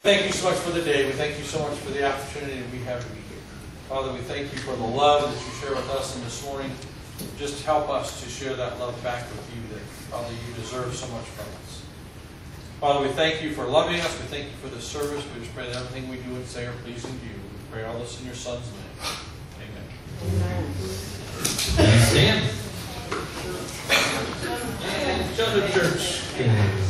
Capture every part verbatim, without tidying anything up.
Thank you so much for the day. We thank you so much for the opportunity that we have to be here. Father, we thank you for the love that you share with us, and this morning, just help us to share that love back with you, that, Father, you deserve so much from us. Father, we thank you for loving us. We thank you for this service. We just pray that everything we do and say are pleasing to you. We pray all this in your Son's name. Amen. Amen. Stand. And Children's Church.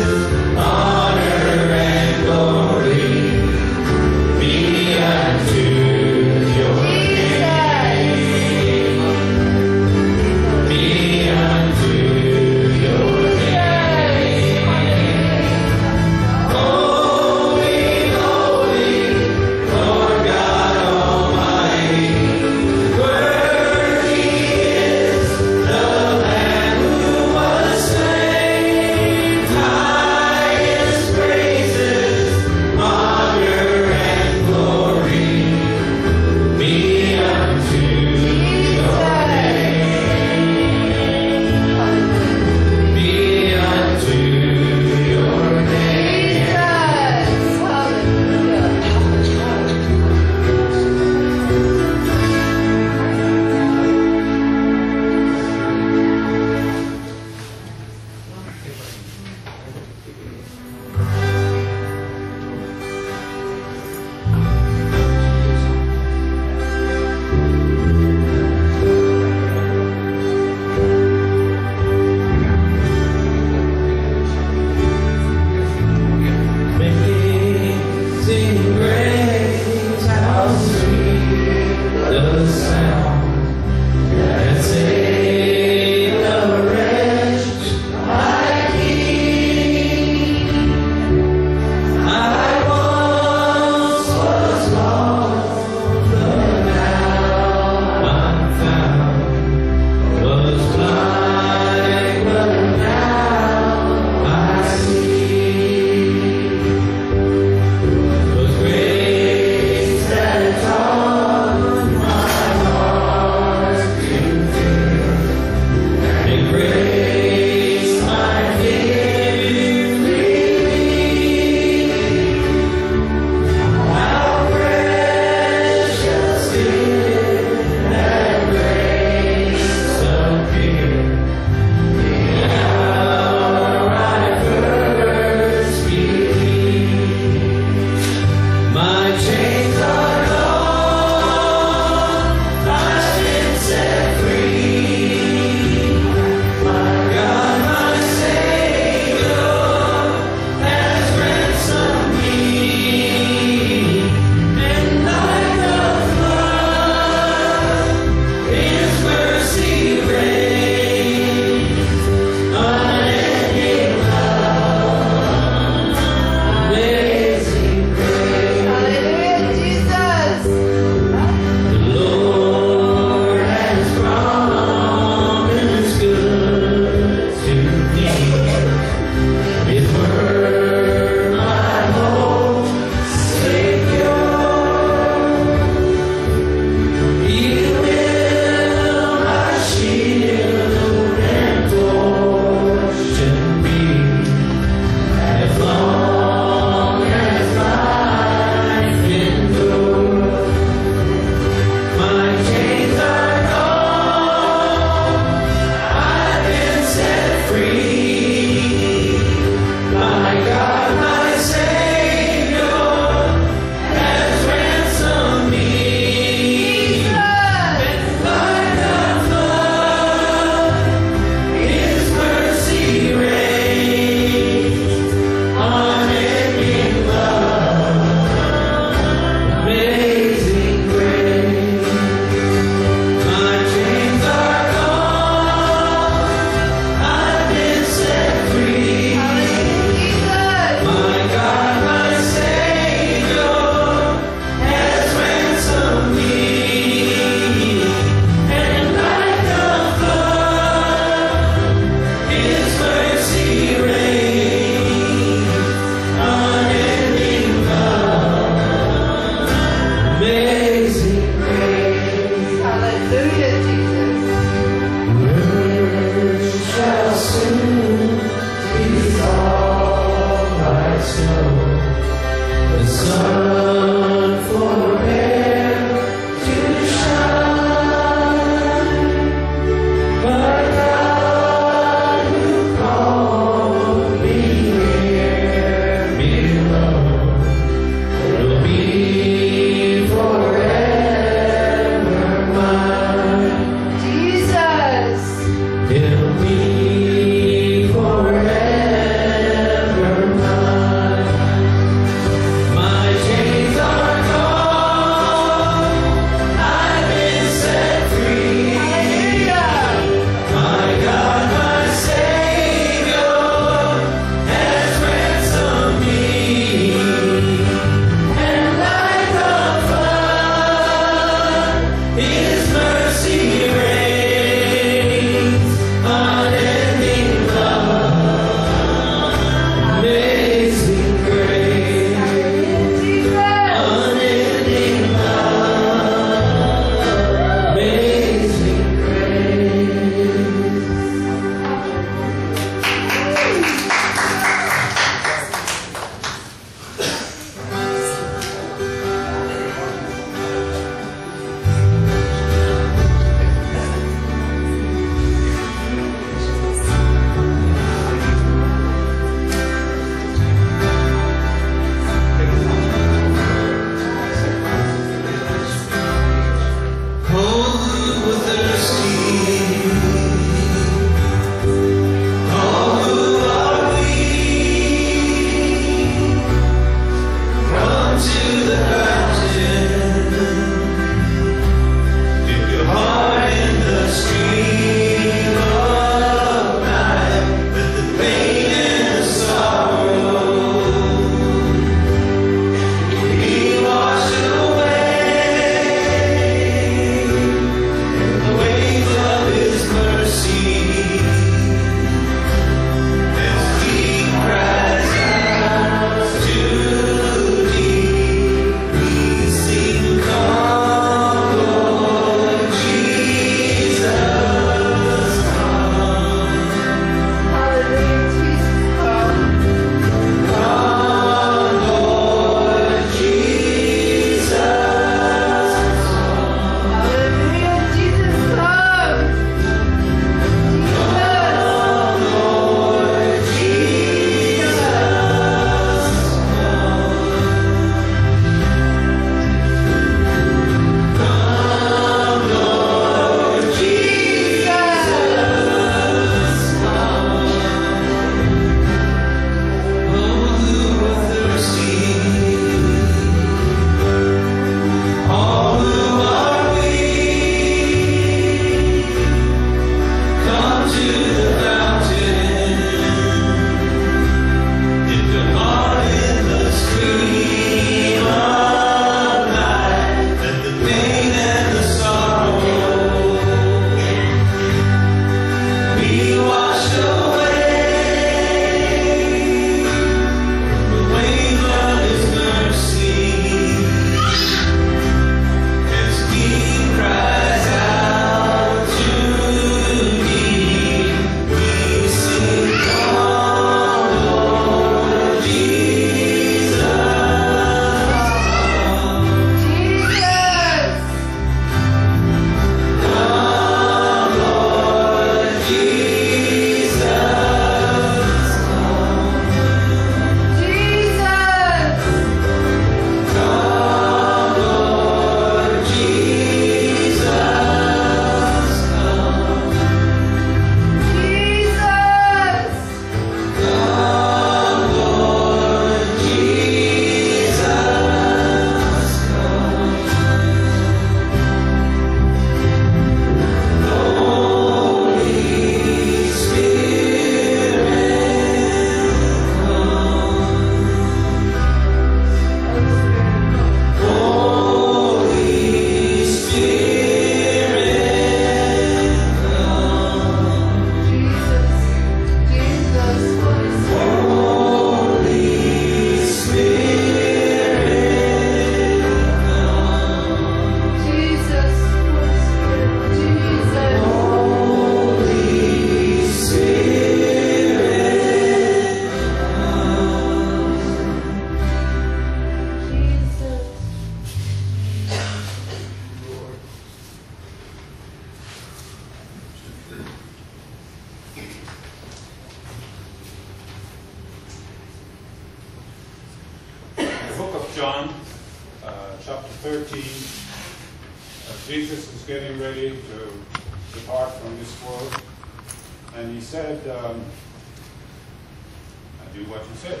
John, uh, chapter thirteen. Uh, Jesus is getting ready to depart from this world. And he said, um, I do what you said.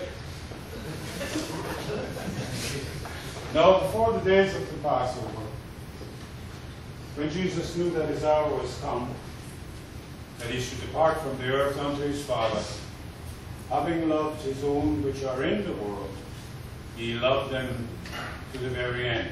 Now, before the days of the Passover, when Jesus knew that his hour was come, that he should depart from the earth unto his Father, having loved his own which are in the world, he loved them to the very end.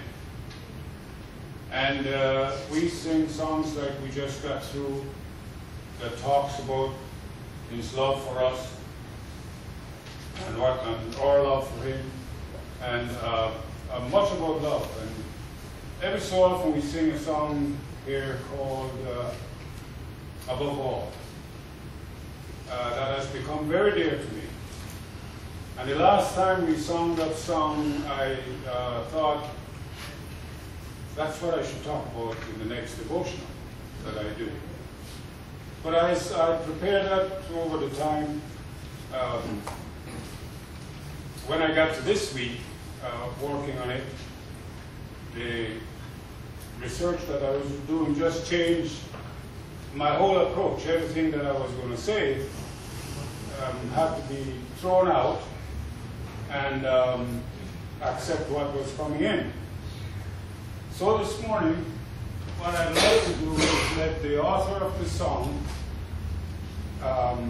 And uh, we sing songs like we just got through that talks about his love for us and what and our love for him, and uh, uh, much about love. And every so often we sing a song here called uh, Above All. Uh, that has become very dear to me. And the last time we sang that song, I uh, thought that's what I should talk about in the next devotional that I do. But as I prepared that over the time, um, when I got to this week, uh, working on it, the research that I was doing just changed my whole approach. Everything that I was going to say um, had to be thrown out and um, accept what was coming in. So this morning, what I'd like to do is let the author of the song um,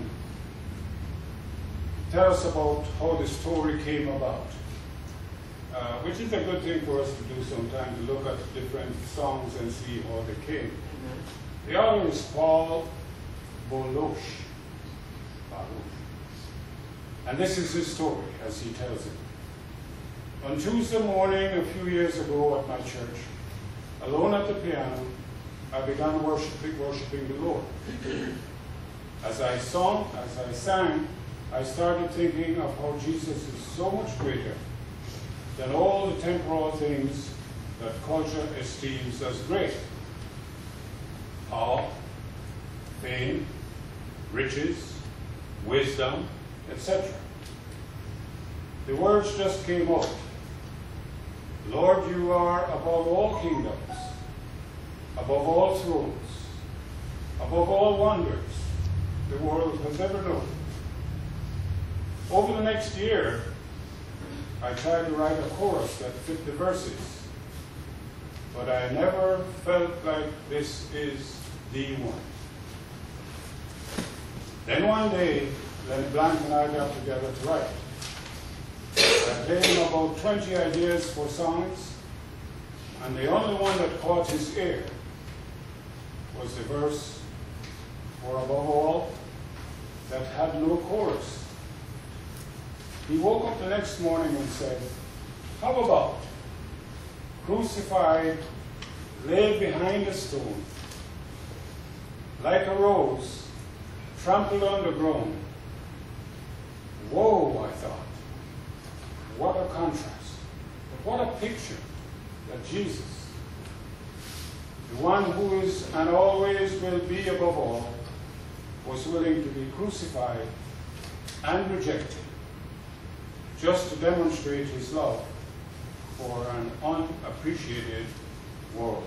tell us about how the story came about, uh, which is a good thing for us to do sometime, to look at different songs and see how they came. Mm-hmm. The author is Paul Baloche. And this is his story as he tells it. On Tuesday morning a few years ago at my church, alone at the piano, I began worshiping, worshiping the Lord. As I sung, as I sang, I started thinking of how Jesus is so much greater than all the temporal things that culture esteems as great. Power, fame, riches, wisdom, et cetera. The words just came out. Lord, you are above all kingdoms, above all thrones, above all wonders the world has ever known. Over the next year, I tried to write a chorus that fit the verses, but I never felt like this is the one. Then one day, Lenny Blank and I got together to write. I gave him about twenty ideas for songs, and the only one that caught his ear was the verse, for above all, that had no chorus. He woke up the next morning and said, how about crucified, laid behind a stone, like a rose, trampled underground. Whoa, I thought. What a contrast. But what a picture that Jesus, the one who is and always will be above all, was willing to be crucified and rejected just to demonstrate his love for an unappreciated world.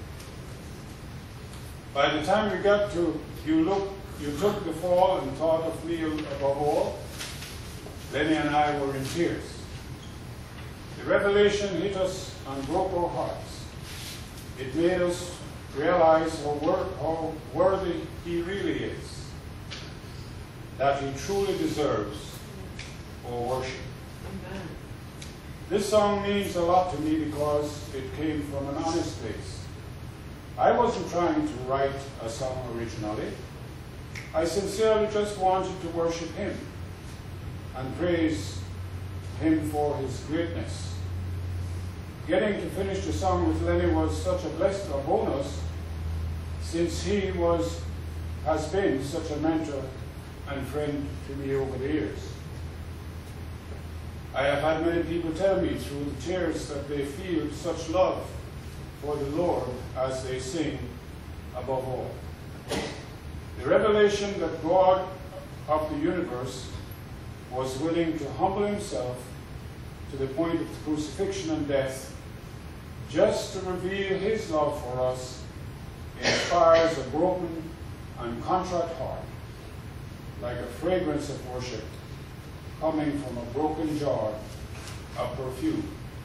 By the time we got to you look, you took the fall and thought of me above all, Lenny and I were in tears. The revelation hit us and broke our hearts. It made us realize how, wor- how worthy he really is, that he truly deserves our worship. Amen. This song means a lot to me because it came from an honest place. I wasn't trying to write a song originally. I sincerely just wanted to worship him and praise him for his greatness. Getting to finish the song with Lenny was such a blessing, a bonus, since he was, has been such a mentor and friend to me over the years. I have had many people tell me through the tears that they feel such love for the Lord as they sing above all. The revelation that God of the universe was willing to humble himself to the point of crucifixion and death, just to reveal his love for us, inspires a broken and contrite heart, like a fragrance of worship coming from a broken jar of perfume.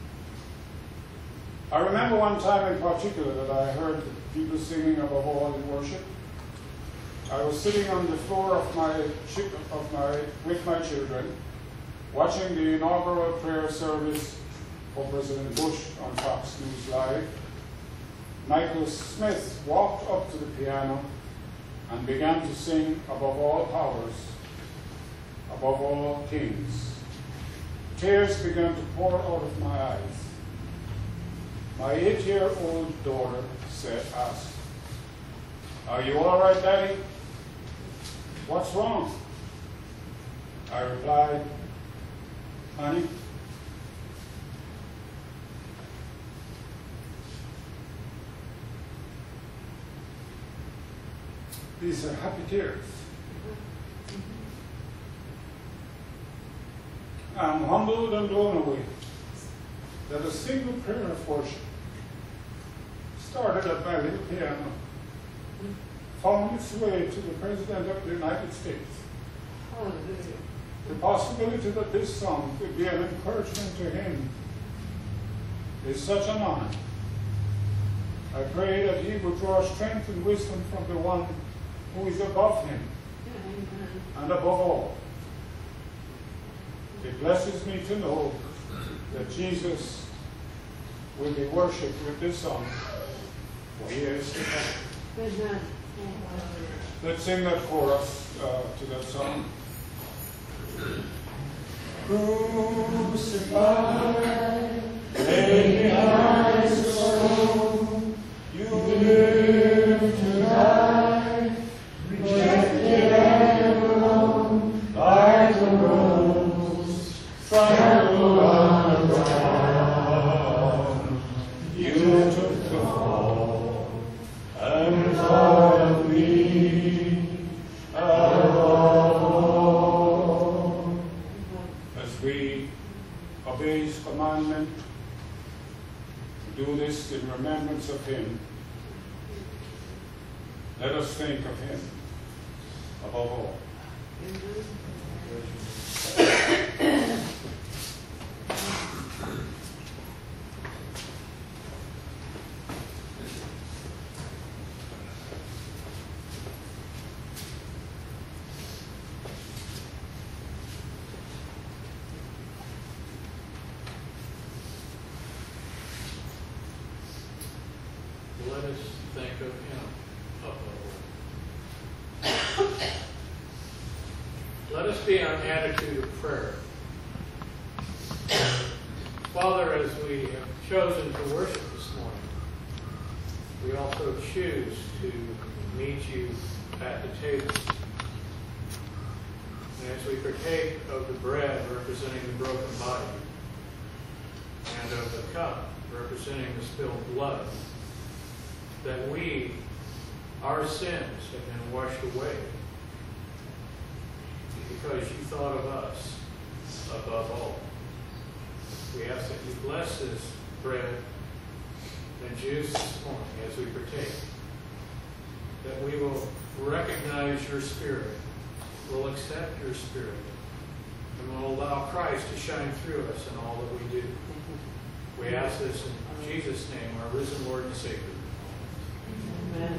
I remember one time in particular that I heard people singing above all in worship. I was sitting on the floor of my, of my, with my children, watching the inaugural prayer service for President Bush on Fox News Live. Michael Smith walked up to the piano and began to sing above all powers, above all kings. Tears began to pour out of my eyes. My eight-year-old daughter said, asked, "Are you all right, Daddy? What's wrong?" I replied, "Honey, these are happy tears. I'm humbled and blown away that a single prayer of worship started at my little piano found its way to the President of the United States. The possibility that this song could be an encouragement to him is such an honor. I pray that he will draw strength and wisdom from the one who is above him and above all. It blesses me to know that Jesus will be worshipped with this song for years to come. Let's sing that chorus uh, to that song. Crucified, laid behind the stone, you live to die, rejected and alone, like a rose trampled on the ground. You took the fall and thought of me above all. As we obey his commandment, do this in remembrance of him. Let us think of him above all. Let us think of him above all. Let us be on attitude of prayer. Father, as we have chosen to worship this morning, we also choose to meet you at the table. And as we partake of the bread representing the broken body, and of the cup representing the spilled blood, that we, our sins, have been washed away because you thought of us above all. We ask that you bless this bread and juice this morning as we partake, that we will recognize your Spirit, will accept your Spirit, and will allow Christ to shine through us in all that we do. We ask this in Jesus' name, our risen Lord and Savior. Amen.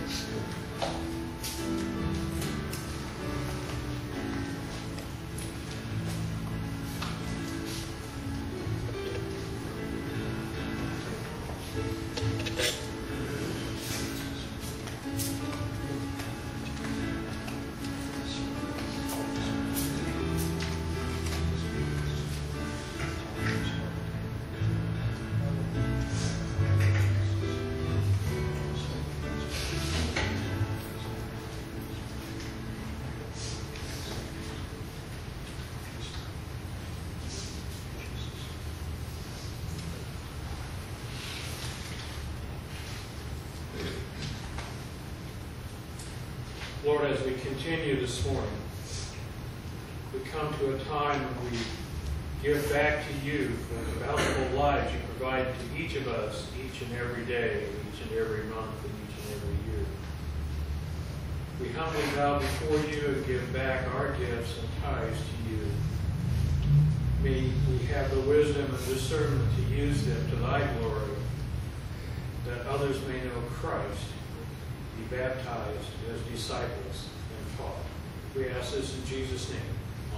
Lord, as we continue this morning, we come to a time when we give back to you for the bountiful lives you provide to each of us each and every day, each and every month, and each and every year. We humbly bow before you and give back our gifts and tithes to you. May we have the wisdom and discernment to use them to thy glory, that others may know Christ, be baptized as disciples and taught. We ask this in Jesus' name.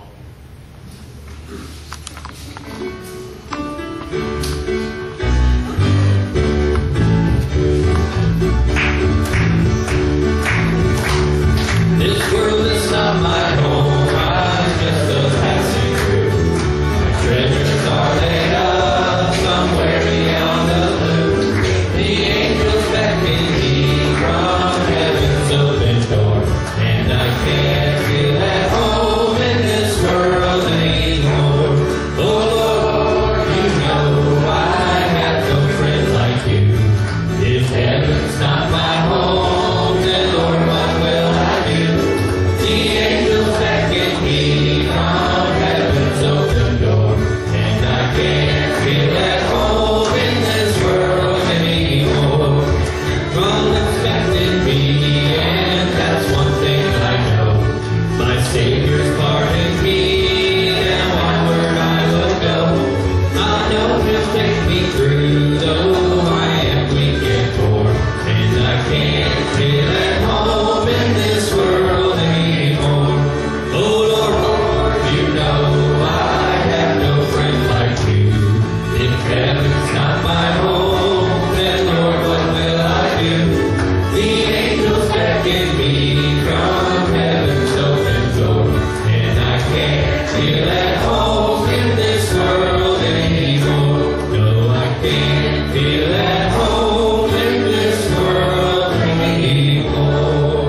Amen. This world is not my home, I'm just a passing through. My treasures are laid up somewhere beyond the blue. The angels beckon me from heaven's open door, and I can't feel at home in this world anymore. Oh Lord, you know I have no friend like you. If heaven's not my home, then Lord, what will I do? The angels beckon me from heaven's open door, and I can't feel at home in this world anymore. Unexpected me, and that's one thing I know. My Savior's pardoned me, and onward I will go. I know He'll take me through, though I am weak and poor, and I can't feel at home in this world anymore. Oh Lord, Lord, you know I have no friend like you. If heaven's not my home, then Lord, what will I do? The angels beckon me from heaven's open door, and I can't feel at home in this world anymore. No, I can't feel at home in this world anymore.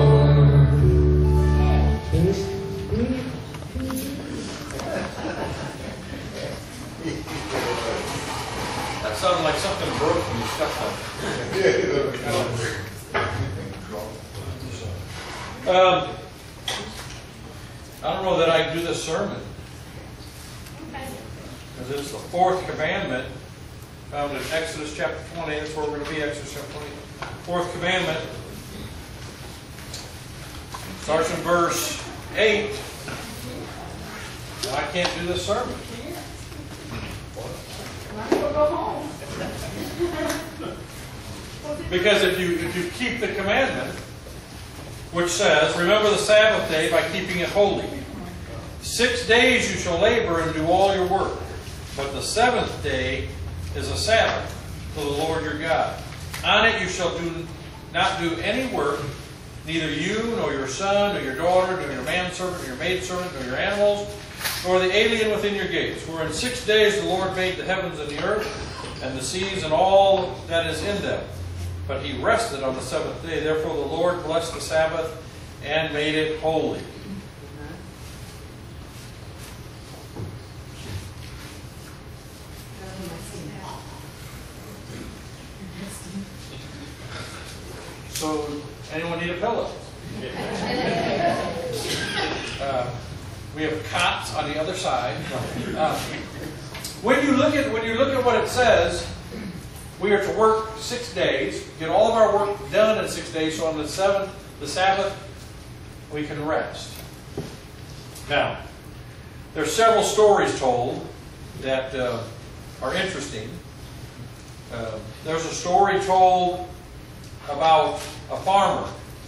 That sounded like something broke when you stepped on it. Um, I don't know that I can do this sermon, because it's the fourth commandment found in Exodus chapter twenty. That's where we're going to be, Exodus chapter twenty. Fourth commandment starts in verse eight. And I can't do this sermon. Because if you if you keep the commandment, which says, remember the Sabbath day by keeping it holy. Six days you shall labor and do all your work, but the seventh day is a Sabbath to the Lord your God. On it you shall do not do any work, neither you, nor your son, nor your daughter, nor your manservant, nor your maidservant, nor your animals, nor the alien within your gates. For in six days the Lord made the heavens and the earth, and the seas and all that is in them. But He rested on the seventh day. Therefore the Lord blessed the Sabbath and made it holy. So, anyone need a pillow? uh, we have cots on the other side. Uh, when you look at when you look at what it says, we are to work six days, get all of our work done in six days. So on the seventh, the Sabbath, we can rest. Now, there are several stories told that uh, are interesting. Uh, there's a story told about a farmer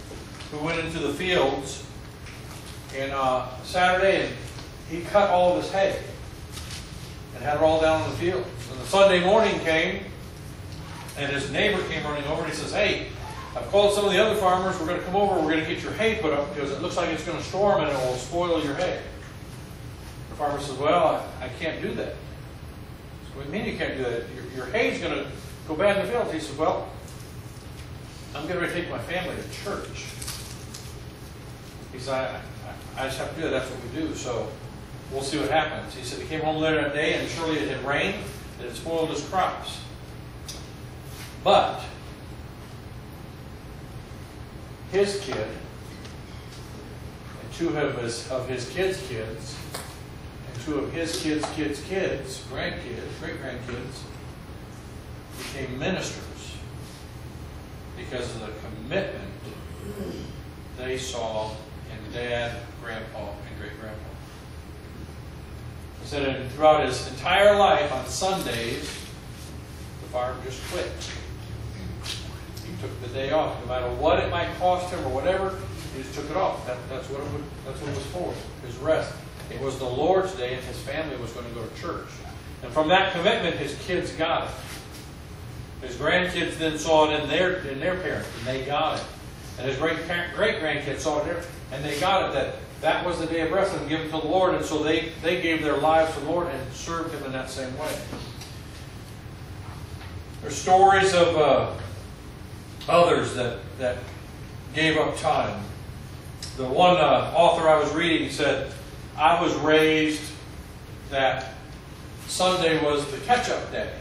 who went into the fields on uh, Saturday, and he cut all of his hay and had it all down in the fields. And the Sunday morning came, and his neighbor came running over, and he says, "Hey, I've called some of the other farmers. We're going to come over. We're going to get your hay put up because it looks like it's going to storm and it will spoil your hay." The farmer says, "Well, I, I can't do that." "What do you mean you can't do that? Your, your hay's going to go bad in the fields." He says, "Well, I'm getting ready to take my family to church." He said, I, I, I just have to do that. That's what we do. So we'll see what happens. He said he came home later that day, and surely it had rained, and it spoiled his crops. But his kid and two of his, of his kids' kids and two of his kids' kids' kids, grandkids, great-grandkids, became ministers because of the commitment they saw in Dad, Grandpa, and Great-Grandpa. He said throughout his entire life on Sundays, the farm just quit. He took the day off, no matter what it might cost him or whatever. He just took it off. That, that's what it would, that's what it was for. His rest. It was the Lord's day, and his family was going to go to church. And from that commitment, his kids got it. His grandkids then saw it in their in their parents, and they got it. And his great great grandkids saw it there, and they got it that that was the day of rest and given to the Lord, and so they they gave their lives to the Lord and served Him in that same way. There's stories of uh, others that, that gave up time. The one uh, author I was reading said, "I was raised that Sunday was the catch-up day.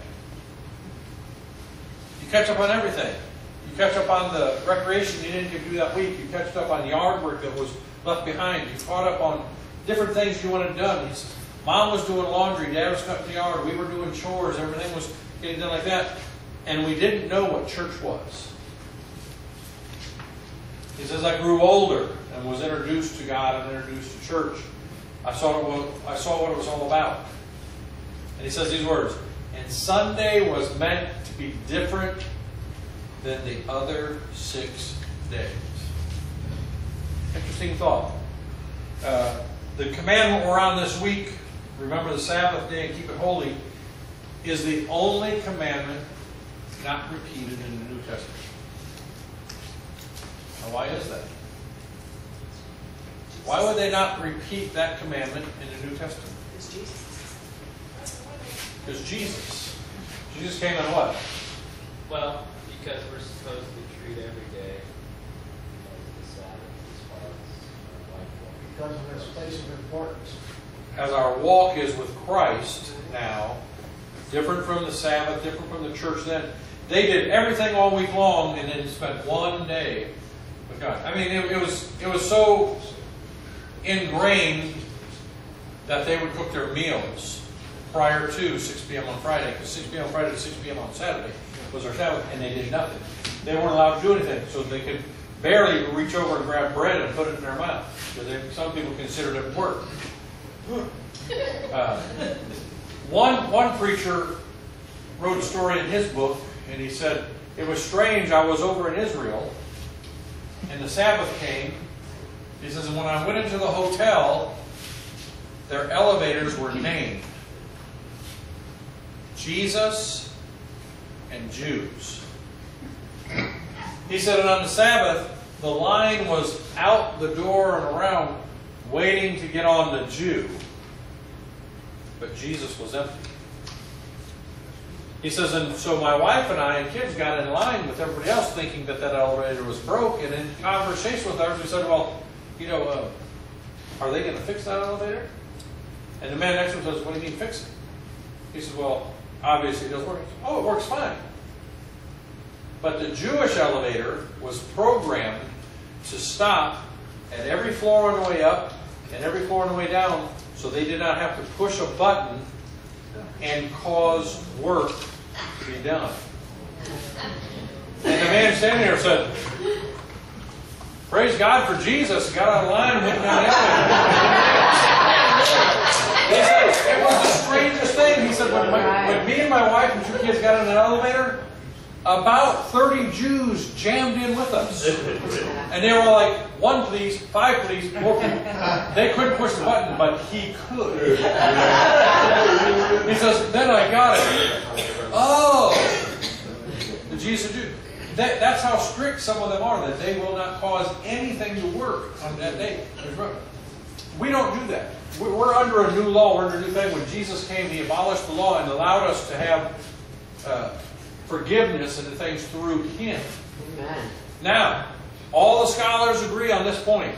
You catch up on everything. You catch up on the recreation you didn't get to do that week. You catch up on yard work that was left behind. You caught up on different things you wanted done. He said, Mom was doing laundry, Dad was cutting the yard, we were doing chores, everything was getting done like that. And we didn't know what church was." He says, "I grew older and was introduced to God and introduced to church. I saw what, I saw what it was all about." And he says these words, "And Sunday was meant to be different than the other six days." Interesting thought. Uh, the commandment we're on this week, remember the Sabbath day and keep it holy, is the only commandment not repeated in the New Testament. Now, why is that? Why would they not repeat that commandment in the New Testament? It's Jesus. Because Jesus. Jesus came in what? Well, because we're supposed to treat every day as the Sabbath as far as our life walk. Because of its place of importance. As our walk is with Christ now, different from the Sabbath, different from the church then. They did everything all week long and then spent one day with God. I mean, it, it was it was so ingrained that they would cook their meals prior to six p.m. on Friday, because six p.m. on Friday to six p.m. on Saturday was their Sabbath, and they did nothing. They weren't allowed to do anything, so they could barely reach over and grab bread and put it in their mouth. So they, some people considered it work. Uh, one, one preacher wrote a story in his book, and he said, "It was strange, I was over in Israel, and the Sabbath came." He says, "and when I went into the hotel, their elevators were named Jesus and Jews." He said, and on the Sabbath, the line was out the door and around, waiting to get on the Jew. But Jesus was empty. He says, and so my wife and I and kids got in line with everybody else thinking that that elevator was broke. And in conversation with ours, we said, well, you know, uh, are they going to fix that elevator? And the man next to him says, what do you mean fix it? He says, well, obviously it doesn't work. Says, oh, it works fine. But the Jewish elevator was programmed to stop at every floor on the way up and every floor on the way down, so they did not have to push a button and cause work to be done. And the man standing there said, praise God for Jesus, got out of line and went down the elevator. He said, it was the strangest thing. He said, when, my, when me and my wife and two kids got in an elevator, about thirty Jews jammed in with us. And they were all like, one please, five please, more please. They couldn't push the button, but he could. He says, then I got it. Oh, the Jesus Jew. That, that's how strict some of them are, that they will not cause anything to work on that day. We don't do that. We're under a new law, we're under a new thing. When Jesus came, He abolished the law and allowed us to have uh, forgiveness and the things through Him. Amen. Now, all the scholars agree on this point.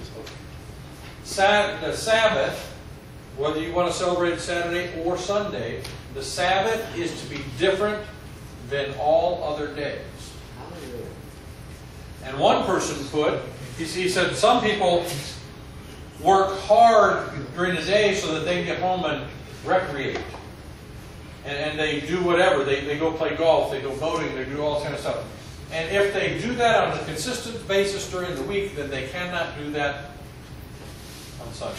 Sat- the Sabbath, whether you want to celebrate Saturday or Sunday, the Sabbath is to be different than all other days. Hallelujah. And one person put, he, he said, some people work hard during the day so that they can get home and recreate. And, and they do whatever. They, they go play golf, they go boating, they do all kind of stuff. And if they do that on a consistent basis during the week, then they cannot do that on Sunday.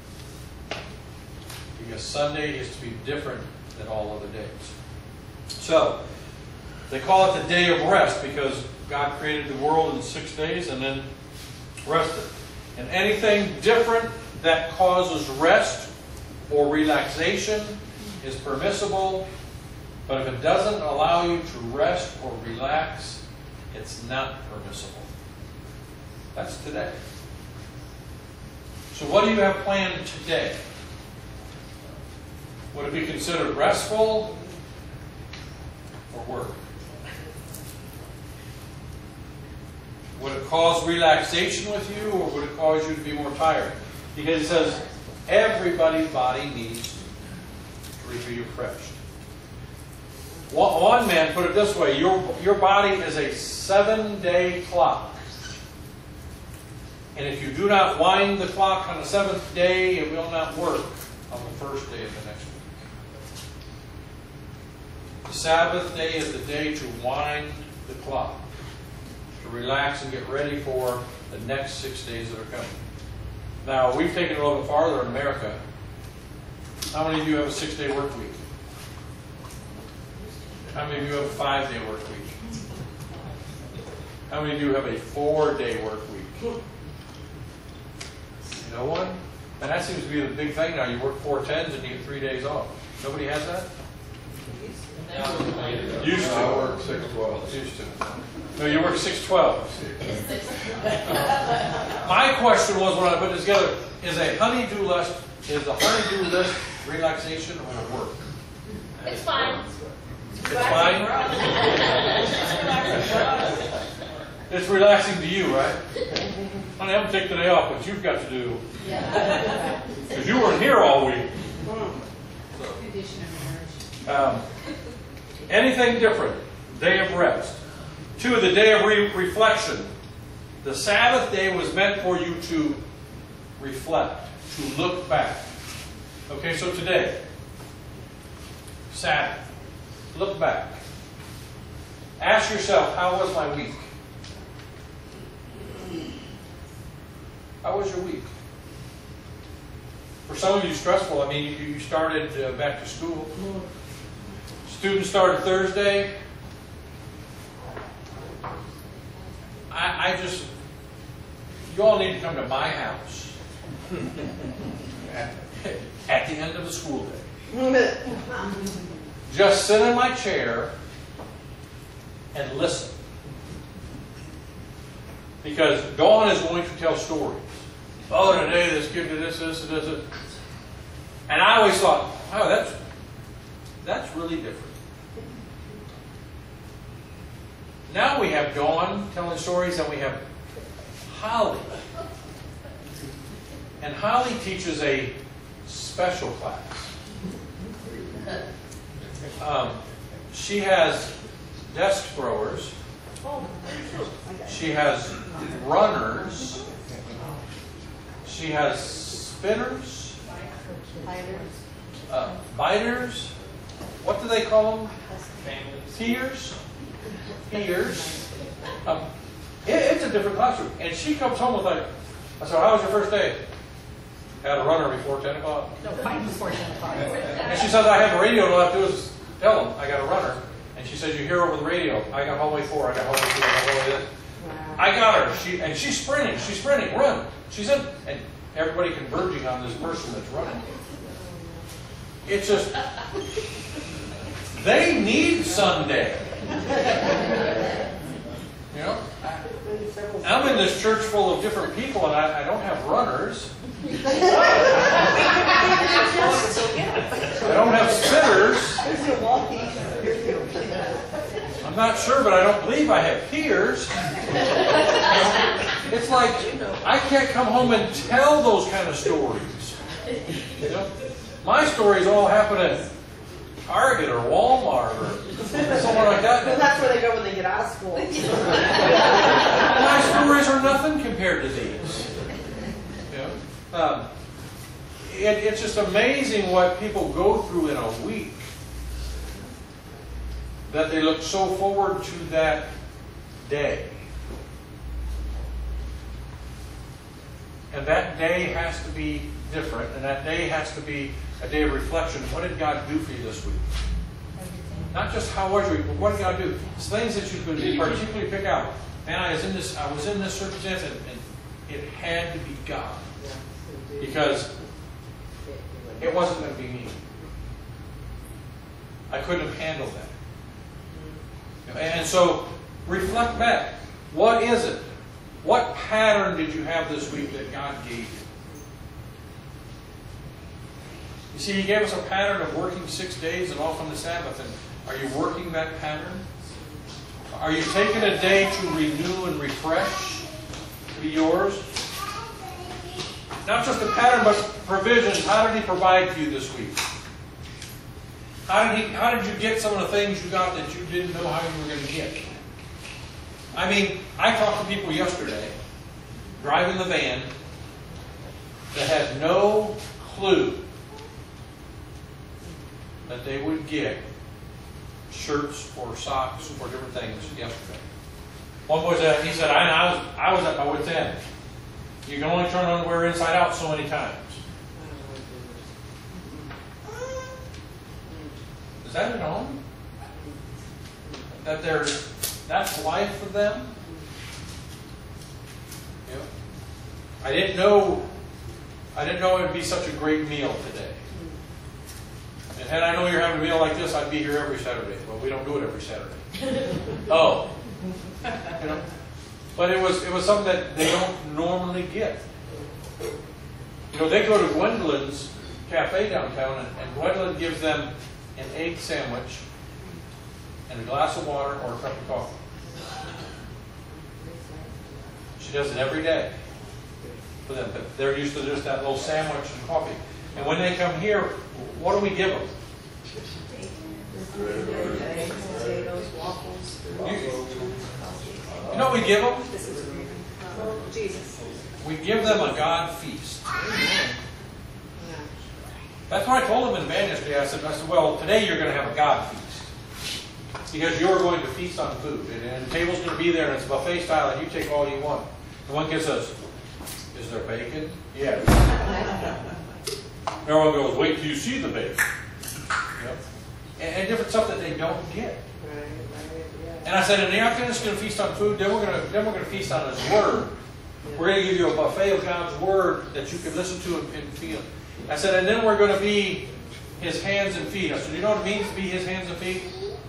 Because Sunday is to be different than all other days. So, they call it the day of rest because God created the world in six days and then rested. And anything different that causes rest or relaxation is permissible, but if it doesn't allow you to rest or relax, it's not permissible. That's today. So what do you have planned today? Would it be considered restful or work? Would it cause relaxation with you, or would it cause you to be more tired? Because it says everybody's body needs to be refreshed. One, one man put it this way: your, your body is a seven-day clock. And if you do not wind the clock on the seventh day, it will not work on the first day of the next week. The Sabbath day is the day to wind the clock, to relax and get ready for the next six days that are coming. Now, we've taken it a little bit farther in America. How many of you have a six-day work week? How many of you have a five-day work week? How many of you have a four-day work week? No one? And that seems to be the big thing now. You work four tens and you get three days off. Nobody has that? Used to. I work six twelve. Used to. No, you work six twelve. My question was, when I put this together, is a honey-do list, is a honey-do list relaxation or work? It's fine. It's fine? It's relaxing to you, right? Honey, I'm going to take the day off, but you've got to do. Because you weren't here all week. Um, anything different? Day of rest. Two, the day of re reflection. The Sabbath day was meant for you to reflect, to look back. Okay, so today, Sabbath, look back. Ask yourself, how was my week? How was your week? For some of you, stressful. I mean, you started uh, back to school. Students started Thursday. I, I just, you all need to come to my house at, at the end of the school day. Just sit in my chair and listen. Because Dawn is going to tell stories. Oh, today this kid did this, this, this, this. And I always thought, wow, that's, that's really different. Now we have Dawn telling stories, and we have Holly. And Holly teaches a special class. Um, she has desk throwers. She has runners. She has spinners. Uh, biters. What do they call them? Tears. Tears. Um, it, it's a different classroom. And she comes home with like, I said, how was your first day? Had a runner before ten o'clock. No, fight before ten o'clock. And she says, I have a radio, all I have to do is tell them I got a runner. And And she says, you hear over the radio, I got hallway four, I got hallway two, I got hallway this. Wow. I got her. She and she's sprinting. She's sprinting. Run. She's in. And everybody converging on this person that's running. It's just they need Sunday. You know, I'm in this church full of different people, and I, I don't have runners. I don't have sitters. I'm not sure, but I don't believe I have peers. It's like I can't come home and tell those kind of stories. You know? My stories all happen at Target or Walmart or somewhere like that. Well, that's where they go when they get out of school. My stories are nothing compared to these. You know? um, it, it's just amazing what people go through in a week, that they look so forward to that day. And that day has to be different, and that day has to be a day of reflection. What did God do for you this week? Not just how was your week, but what did God do? It's things that you could particularly pick out. Man, I was in this, I was in this circumstance, and, and it had to be God. Because it wasn't going to be me. I couldn't have handled that. And so, reflect back. What is it? What pattern did you have this week that God gave you? You see, He gave us a pattern of working six days and off on the Sabbath. And are you working that pattern? Are you taking a day to renew and refresh to be yours? Not just a pattern, but provisions. How did He provide for you this week? How did he? How did you get some of the things you got that you didn't know how you were going to get? I mean, I talked to people yesterday, driving the van, that had no clue that they would get shirts or socks or different things yesterday. One boy said, he said, I, I was I was at my wit's end. You can only turn underwear inside out so many times. Is that at home? That there's that's life for them? Yeah. I didn't know I didn't know it would be such a great meal today. And had I known you're having a meal like this, I'd be here every Saturday. Well, we don't do it every Saturday. Oh. You know? But it was it was something that they don't normally get. You know, they go to Gwendolyn's cafe downtown, and, and Gwendolyn gives them an egg sandwich and a glass of water or a cup of coffee. She does it every day for them. But they're used to just that little sandwich and coffee. And when they come here, what do we give them? Potatoes, waffles. You, you know what we give them? Jesus. We give them a God feast. That's what I told them in the van yesterday. I said, I said, well, today you're going to have a God feast. Because you're going to feast on food. And, and the table's going to be there, and it's buffet style, and you take all you want. And one kid says, is there bacon? Yes. Everyone goes, wait till you see the bacon. Yep. And, and different stuff that they don't get. And I said, and you're not just going to feast on food, then we're going to, then we're going to feast on His Word. We're going to give you a buffet of God's Word that you can listen to and, and feel. I said, and then we're going to be His hands and feet. I said, you know what it means to be His hands and feet?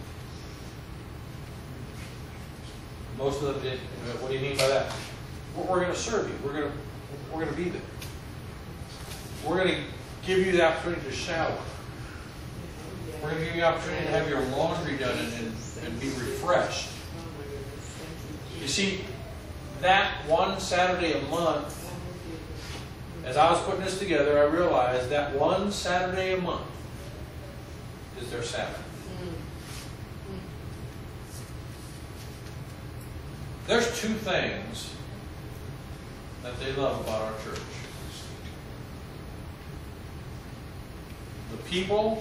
Most of them did. What do you mean by that? We're, we're going to serve you. We're going to, we're going to be there. We're going to give you the opportunity to shower. We're going to give you the opportunity to have your laundry done and, and, and be refreshed. You see, that one Saturday a month, as I was putting this together, I realized that one Saturday a month is their Sabbath. There's two things that they love about our church. The people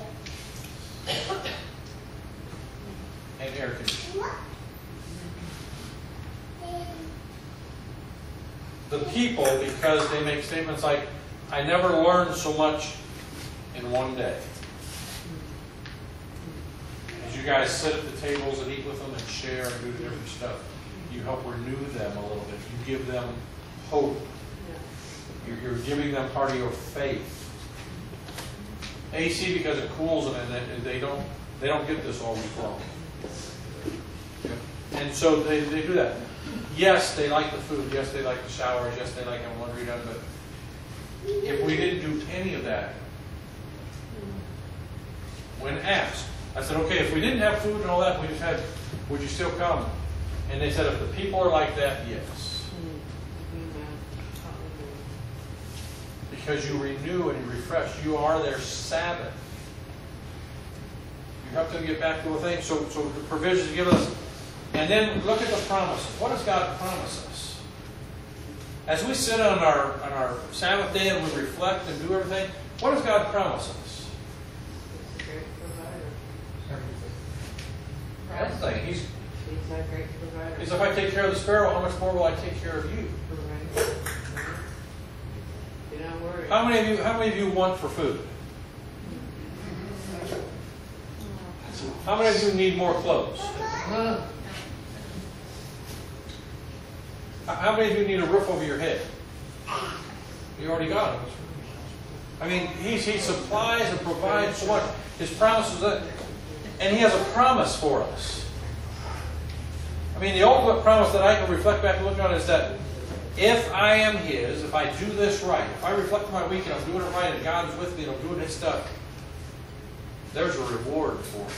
and air conditioning. The people, because they make statements like, I never learned so much in one day as you you guys sit at the tables and eat with them and share and do different stuff. You help renew them a little bit. You give them hope. You're, you're giving them part of your faith. A C, because it cools them, and they, they don't they don't get this all week long. And so they, they do that. Yes, they like the food. Yes, they like the showers. Yes, they like having laundry done. But if we didn't do any of that, when asked, I said, okay, if we didn't have food and all that, we just had, would you still come? And they said, if the people are like that, yes. Because you renew and you refresh. You are their Sabbath. You help them get back to the thing. So, so the provisions give us. And then look at the promises. What does God promise us? As we sit on our on our Sabbath day and we reflect and do everything, what does God promise us? He's a great provider. Everything. He's, He's a great provider. he's if I take care of the sparrow, how much more will I take care of you? Right. You're not worried. How many of you how many of you want for food? How many of you need more clothes? How many of you need a roof over your head? You already got it. I mean, he, he supplies and provides so much. His promises, that, and he has a promise for us. I mean, the ultimate promise that I can reflect back and look on is that if I am his, if I do this right, if I reflect my week and I'm doing it right and God's with me and I'm doing his stuff, there's a reward for me.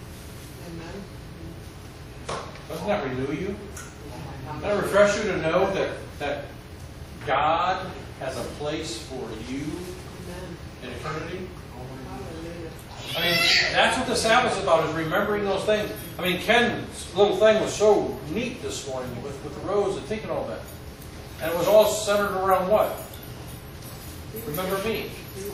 Amen. Doesn't that renew you? Doesn't that refresh you to know that, that God has a place for you Amen. in eternity? Hallelujah. I mean, that's what the Sabbath is about, is remembering those things. I mean, Ken's little thing was so neat this morning with, with the rose and thinking all that. And it was all centered around what? Remember me.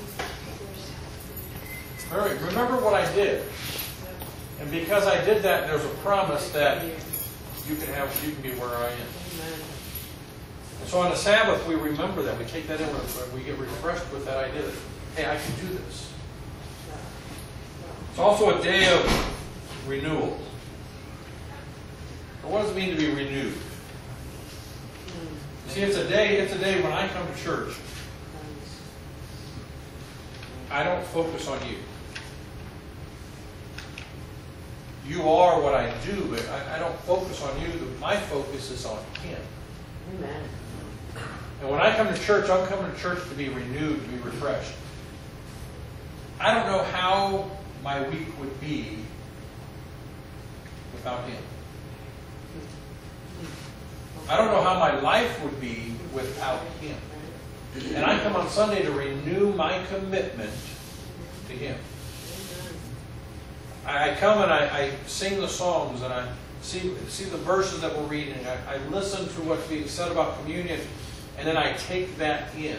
Remember, remember what I did. And because I did that, there's a promise that you can have, you can be where I am. Amen. And so on the Sabbath, we remember that. We take that in, and we get refreshed with that idea that, hey, I can do this. It's also a day of renewal. But what does it mean to be renewed? You see, it's a day, it's a day when I come to church, I don't focus on you. You are what I do, but I, I don't focus on you. My focus is on him. Amen. And when I come to church, I'm coming to church to be renewed, to be refreshed. I don't know how my week would be without him. I don't know how my life would be without him. And I come on Sunday to renew my commitment to him. I come and I, I sing the songs and I see, see the verses that we're reading. I, I listen to what's being said about communion, and then I take that in.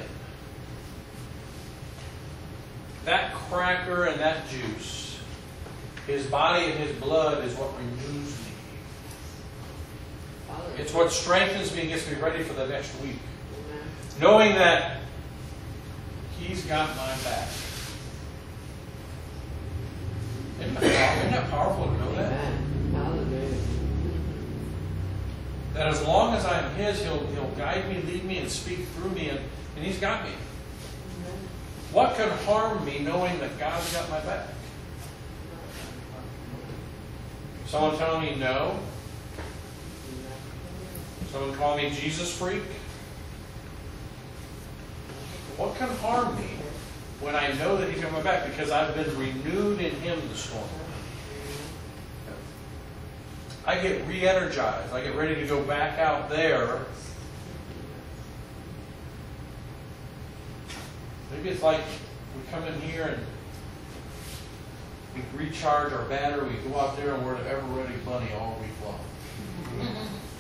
That cracker and that juice, his body and his blood, is what renews me. It's what strengthens me and gets me ready for the next week. Amen. Knowing that he's got my back. Isn't that, isn't that powerful to know that? Amen. Hallelujah. That as long as I'm his, he'll, he'll guide me, lead me, and speak through me, and, and he's got me. Amen. What can harm me knowing that God's got my back? Someone telling me no? Someone call me Jesus freak? What can harm me when I know that he's got my back? Because I've been renewed in him this morning. I get re-energized. I get ready to go back out there. Maybe it's like we come in here and we recharge our battery. We go out there and we're an ever-ready bunny all week long.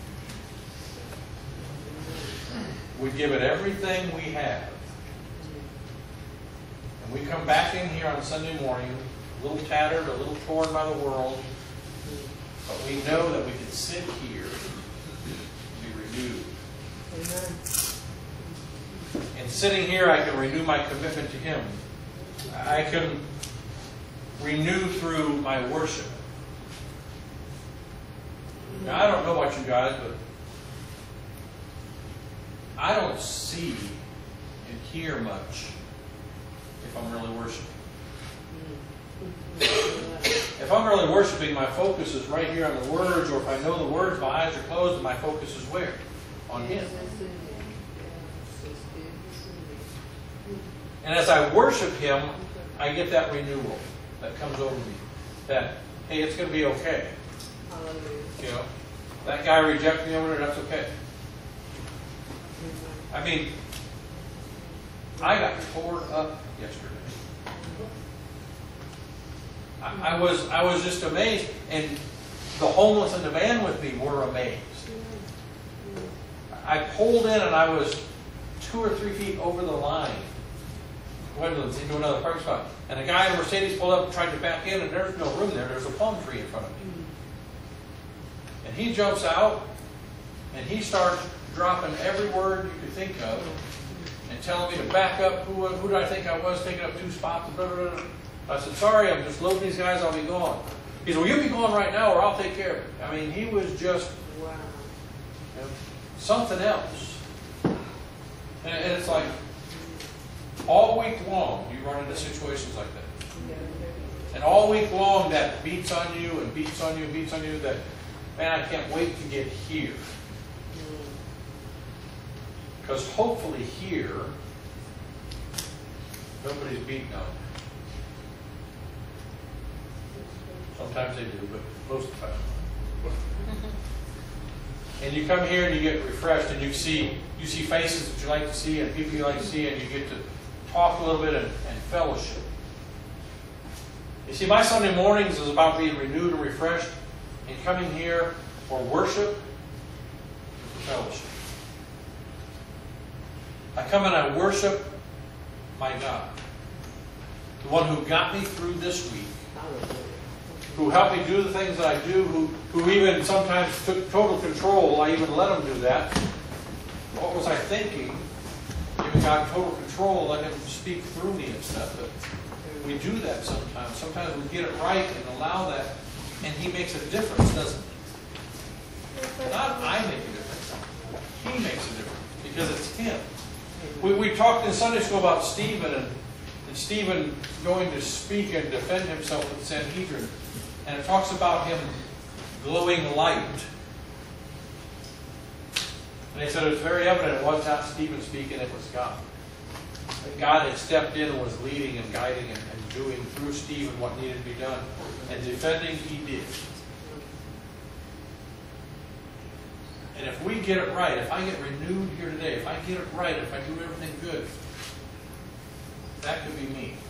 We give it everything we have. And we come back in here on Sunday morning, a little tattered, a little torn by the world, but we know that we can sit here and be renewed. Amen. And sitting here, I can renew my commitment to him. I can renew through my worship. Now, I don't know about you guys, but I don't see and hear much if I'm really worshiping. If I'm really worshiping, my focus is right here on the words, or if I know the words, my eyes are closed, and my focus is where? On Him. And as I worship Him, I get that renewal that comes over me. That, hey, it's going to be okay. You know, that guy rejected me over there, that's okay. I mean, I got tore up yesterday. I, I was I was just amazed, and the homeless in the van with me were amazed. I pulled in and I was two or three feet over the line, went into another parking spot, and a guy in a Mercedes pulled up and tried to back in, and there's no room there. There's a palm tree in front of me. And he jumps out, and he starts dropping every word you could think of, and telling me to back up. Who, who did I think I was, taking up two spots? Blah, blah, blah. I said, sorry, I'm just loading these guys, I'll be gone. He said, well, you be going right now, or I'll take care of it. I mean, he was just Wow. you know, something else. And, and it's like, all week long, you run into situations like that. And all week long, that beats on you, and beats on you, and beats on you, that, man, I can't wait to get here. Because hopefully here, nobody's beating on me. Sometimes they do, but most of the time. And you come here and you get refreshed, and you see you see faces that you like to see, and people you like to see, and you get to talk a little bit and, and fellowship. You see, my Sunday mornings is about being renewed and refreshed, and coming here for worship and for fellowship. I come and I worship my God, the one who got me through this week, who helped me do the things that I do, who, who even sometimes took total control. I even let him do that. What was I thinking? Giving God total control, let him speak through me and stuff. But we do that sometimes. Sometimes we get it right and allow that, and He makes a difference, doesn't He? Not I make a difference. He makes a difference because it's Him. We, we talked in Sunday school about Stephen and, and Stephen going to speak and defend himself with the Sanhedrin. And it talks about him glowing light. And they said it was very evident it was not Stephen speaking, it was God. That God had stepped in and was leading and guiding and, and doing through Stephen what needed to be done. And defending, He did. And if we get it right, if I get renewed here today, if I get it right, if I do everything good, that could be me.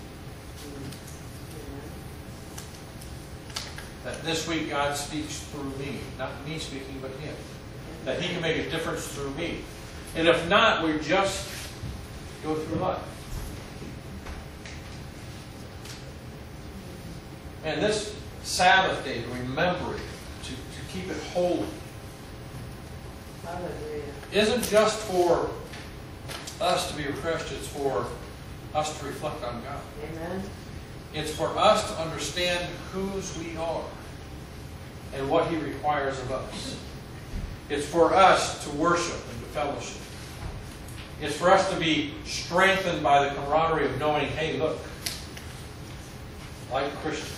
That this week God speaks through me. Not me speaking, but Him. That He can make a difference through me. And if not, we just go through life. And this Sabbath day, remember it, to, to keep it holy, Hallelujah. isn't just for us to be refreshed, it's for us to reflect on God. Amen. It's for us to understand whose we are and what He requires of us. It's for us to worship and to fellowship. It's for us to be strengthened by the camaraderie of knowing, hey, look, like Christians,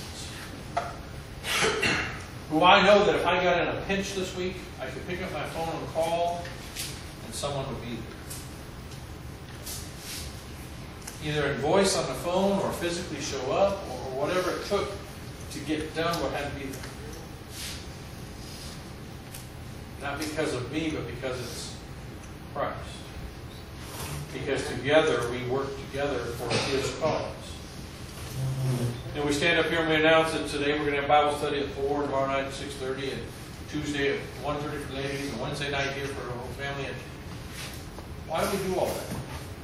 who I know that if I got in a pinch this week, I could pick up my phone and call, and someone would be there. Either in voice on the phone or physically show up or whatever it took to get done what had to be done. Not because of me, but because it's Christ. Because together we work together for His cause. And we stand up here and we announce that today we're going to have Bible study at four, tomorrow night at six thirty, and Tuesday at one thirty for ladies, and Wednesday night here for the whole family. And why do we do all that?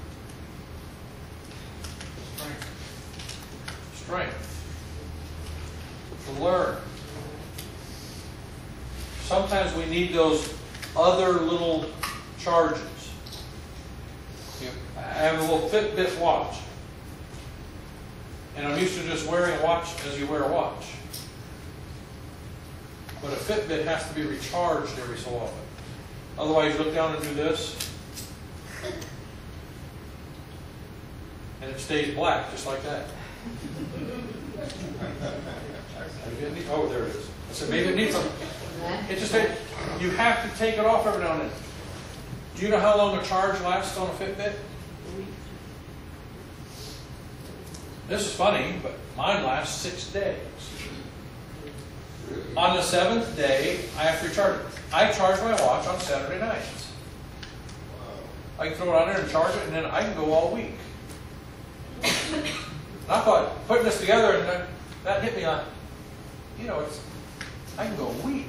Strength. Strength. To learn. Sometimes we need those other little charges. You know, I have a little Fitbit watch. And I'm used to just wearing a watch as you wear a watch. But a Fitbit has to be recharged every so often. Otherwise, you look down and do this, and it stays black, just like that. Maybe it need- Oh, there it is. I said, maybe it needs some. It just, you have to take it off every now and then. Do you know how long a charge lasts on a Fitbit? This is funny, but mine lasts six days. On the seventh day, I have to recharge it. I charge my watch on Saturday nights. I can throw it on there and charge it, and then I can go all week. And I thought, putting this together, and that, that hit me on, you know, it's, I can go a week.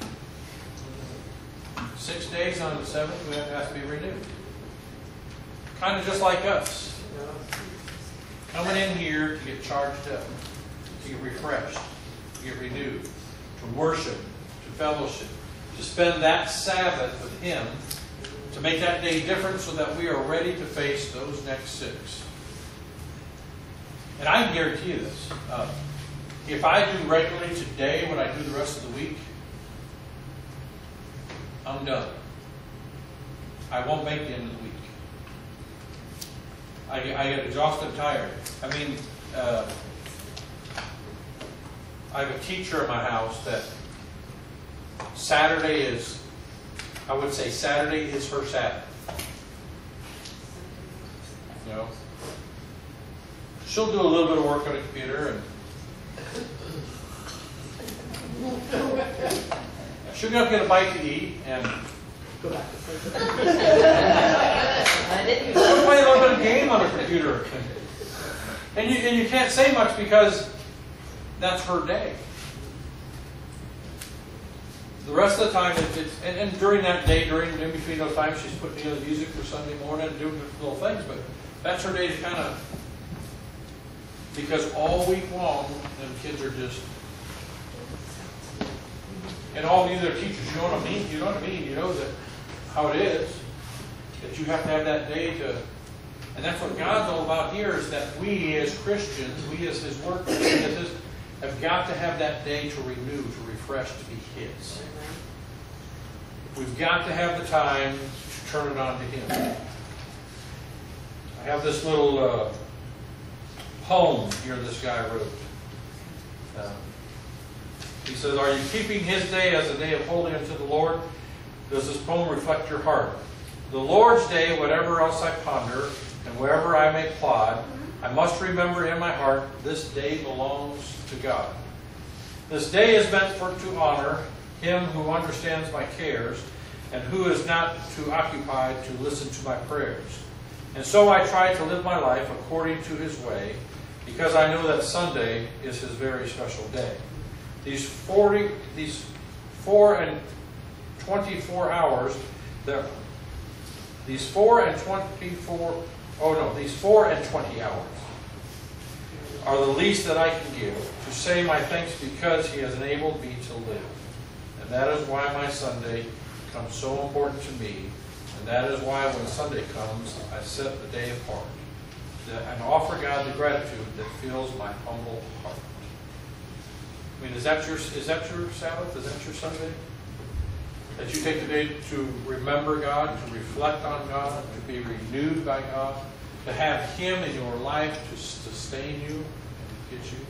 Six days on the seventh, we have, has to be renewed. Kind of just like us. Coming in here to get charged up, to get refreshed, to get renewed, to worship, to fellowship, to spend that Sabbath with Him, to make that day different so that we are ready to face those next six. And I can guarantee you this. Uh, if I do regularly today what I do the rest of the week, I'm done. I won't make the end of the week. I, I get exhausted and tired. I mean, uh, I have a teacher in my house that Saturday is, I would say Saturday is her Sabbath. You know? She'll do a little bit of work on the computer, and she'll get up and get a bite to eat, and Go back to sleep. we'll play a little bit of game on the computer. And you, and you can't say much because that's her day. The rest of the time, it's, it's and, and during that day, during in between those times, she's putting together music for Sunday morning and doing little things, but that's her day to kind of, because all week long, them kids are just, and all the other teachers, you know what I mean? You know what I mean? You know that how it is, that you have to have that day to, and that's what God's all about here, is that we as Christians, we as His workers, we as His, have got to have that day to renew, to refresh, to be His. We've got to have the time to turn it on to Him. I have this little uh, poem here this guy wrote. Uh, he says, "Are you keeping His day as a day of holy unto the Lord? Does this poem reflect your heart? The Lord's day, whatever else I ponder, and wherever I may plod, I must remember in my heart, this day belongs to God. This day is meant for to honor Him who understands my cares, and who is not too occupied to listen to my prayers. And so I try to live my life according to His way, because I know that Sunday is His very special day. These forty, these four and twenty-four hours, that these four and twenty-four, oh no, these four and twenty hours are the least that I can give to say my thanks because He has enabled me to live. And that is why my Sunday becomes so important to me. And that is why when Sunday comes, I set the day apart and offer God the gratitude that fills my humble heart." I mean, is that your is that your Sabbath? Is that your Sunday? That you take the day to remember God, to reflect on God, to be renewed by God, to have Him in your life to sustain you and to get you.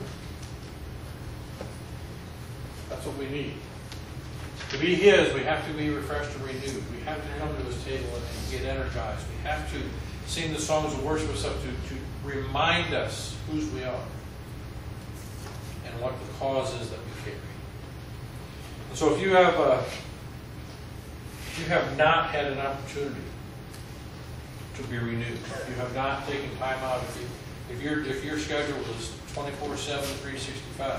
That's what we need. To be His, we have to be refreshed and renewed. We have to come to His table and get energized. We have to sing the songs of worship and stuff to, to remind us whose we are and what the cause is that we carry. And so if you have a If you have not had an opportunity to be renewed, if you have not taken time out, if, you, if, your, if your schedule is twenty-four seven, three sixty-five,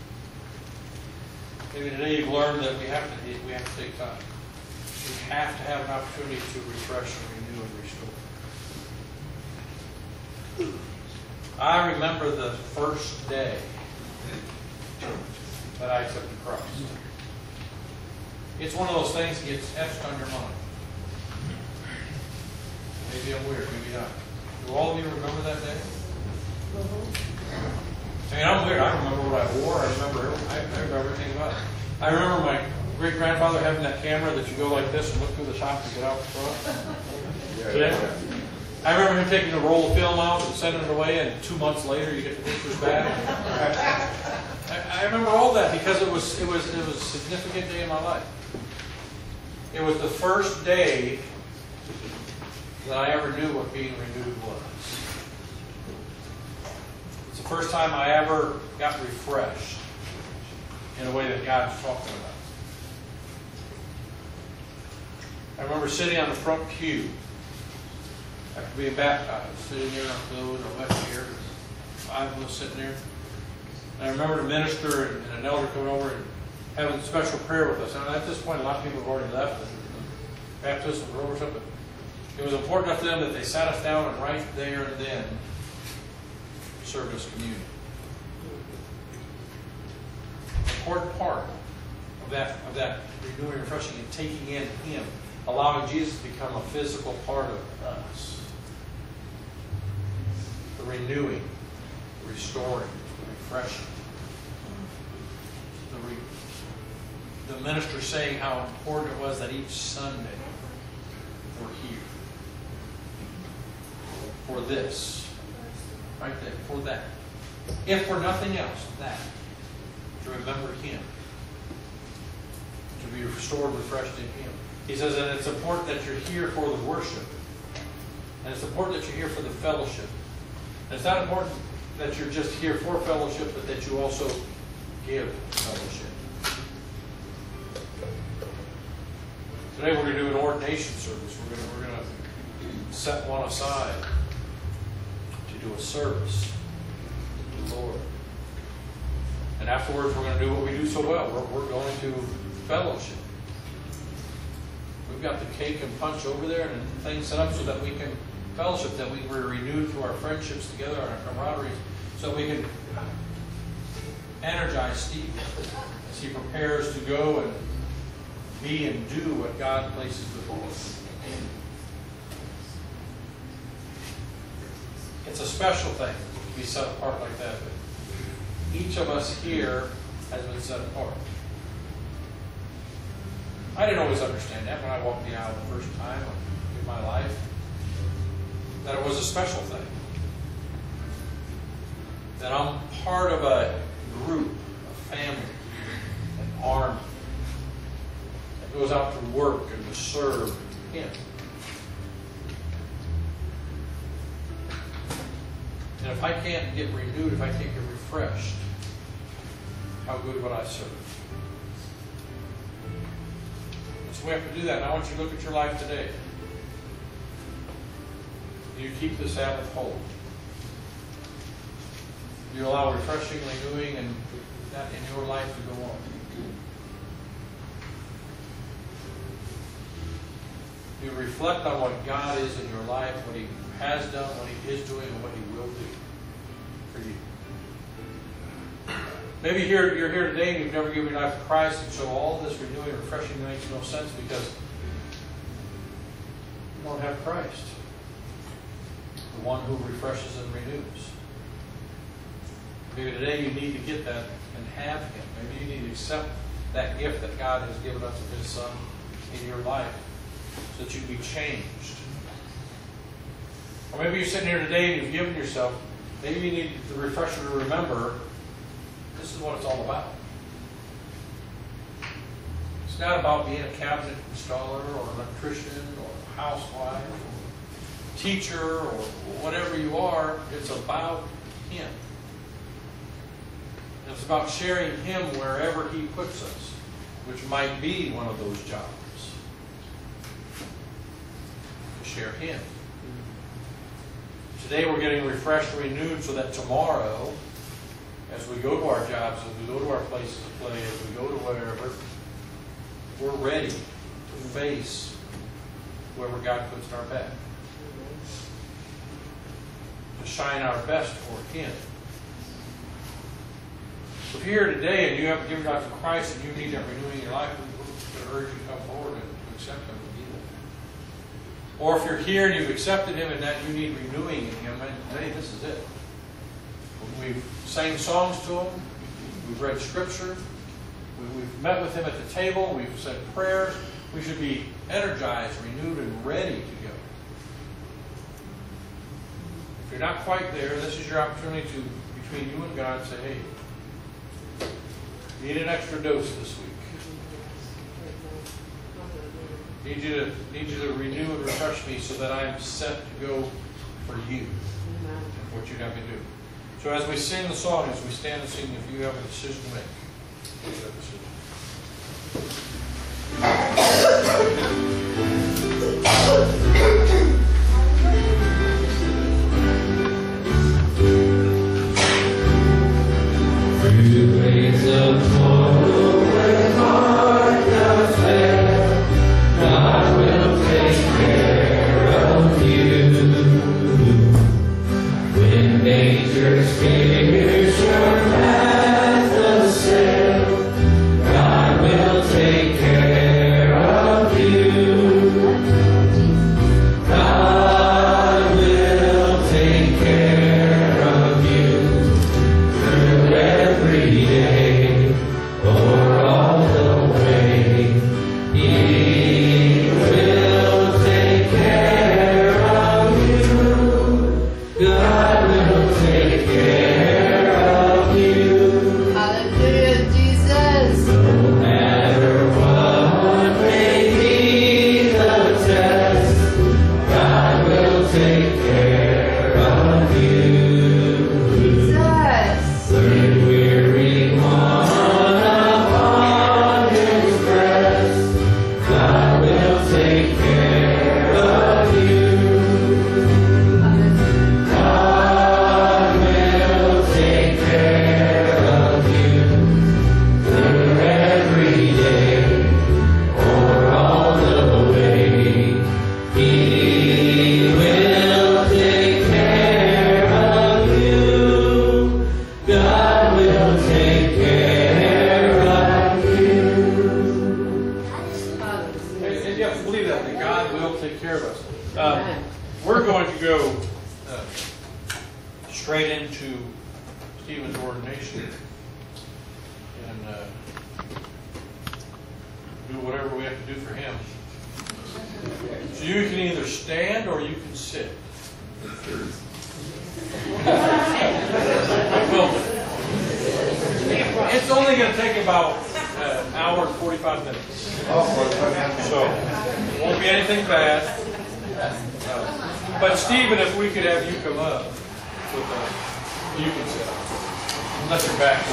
maybe today you've learned that we have to we have to take time. We have to have an opportunity to refresh and renew and restore. I remember the first day that I took to Christ. It's one of those things that gets etched on your mind. Maybe I'm weird, maybe not. Do all of you remember that day? I mean, I'm weird. I remember what I wore. I remember, I, I remember everything about it. I remember my great grandfather having that camera that you go like this and look through the top to get out the front. Yeah. I remember him taking a roll of film out and sending it away, and two months later you get the pictures back. I, I remember all that because it was it was it was a significant day in my life. It was the first day that I ever knew what being renewed was. It's the first time I ever got refreshed in a way that God's talking about. I remember sitting on the front pew after being baptized, sitting there on the or wet chair, five of us sitting there. And I remember the minister and, and an elder coming over and having a special prayer with us. And at this point, a lot of people have already left. And the baptism was over something. It was important enough to them that they sat us down and right there and then served us communion. An important part of that of that renewing, refreshing, and taking in Him, allowing Jesus to become a physical part of us. The renewing, restoring, refreshing. The, re, the minister saying how important it was that each Sunday we're here. For this. Right there. For that. If for nothing else, that. To remember Him. To be restored, refreshed in Him. He says, and it's important that you're here for the worship. And it's important that you're here for the fellowship. And it's not important that you're just here for fellowship, but that you also give fellowship. Today we're going to do an ordination service. We're going to, we're going to set one aside to do a service to the Lord. And afterwards we're going to do what we do so well. We're, we're going to fellowship. We've got the cake and punch over there and things set up so that we can fellowship, that we were renewed through our friendships together, our camaraderie, so we can energize Steve as he prepares to go and be and do what God places before us. It's a special thing to be set apart like that. But each of us here has been set apart. I didn't always understand that when I walked the aisle the first time in my life, that it was a special thing. That I'm part of a group, a family, an army that goes out to work and to serve Him. And if I can't get renewed, if I can't get refreshed, how good would I serve? So we have to do that. And I want you to look at your life today. Do you keep the Sabbath holy? Do you allow refreshing, renewing, and that in your life to go on? Do you reflect on what God is in your life, what He has done, what He is doing, and what He will do for you? Maybe here, you're here today and you've never given your life to Christ, and so all this renewing and refreshing makes no sense because you don't have Christ, the one who refreshes and renews. Maybe today you need to get that and have Him. Maybe you need to accept that gift that God has given us of His Son in your life so that you can be changed. Or maybe you're sitting here today and you've given yourself, maybe you need the refresher to remember this is what it's all about. It's not about being a cabinet installer or an electrician or a housewife or teacher or whatever you are. It's about Him. And it's about sharing Him wherever He puts us, which might be one of those jobs. To share Him. Today we're getting refreshed and renewed so that tomorrow, as we go to our jobs, as we go to our places of play, as we go to wherever, we're ready to face whoever God puts in our path. To shine our best for Him. So if you're here today and you haven't given God to Christ and you need that renewing in your life, we're going to urge you to come forward and to accept Him and be that. Or if you're here and you've accepted Him and that you need renewing in Him, and today this is it. We've sang songs to Him. We've read Scripture. We- We've met with him at the table. We've said prayers. We should be energized, renewed, and ready to go. If you're not quite there, this is your opportunity to, between you and God, say, hey, need an extra dose this week. Need you to need you to renew and refresh me so that I am set to go for you and what you have me do. So as we sing the song, as we stand and sing, if you have a decision to make, please have a decision. Through waves of toil where heart does fail, God will take care of you. When nature scares your path assail, God will take care of you. God will take care of you through every day or all the way. He will take care of you. God will take care of you. Hallelujah, Jesus. No matter what may be the test, God will take care of you. Jesus. Learn weary one upon His breast, God will take care of you. God will take care of you through every day or all the way. He will take care of you. God will take care of you. And, and yeah, believe that, that God will take care of us. Um, we're going to go uh, straight into Stephen's ordination and uh, do whatever we have to do for him. So you can either stand or you can sit. Well, it's only going to take about uh, an hour and forty-five minutes. So, it won't be anything bad. Uh, but Stephen, if we could have you come up with us, you can sit. Unless your back's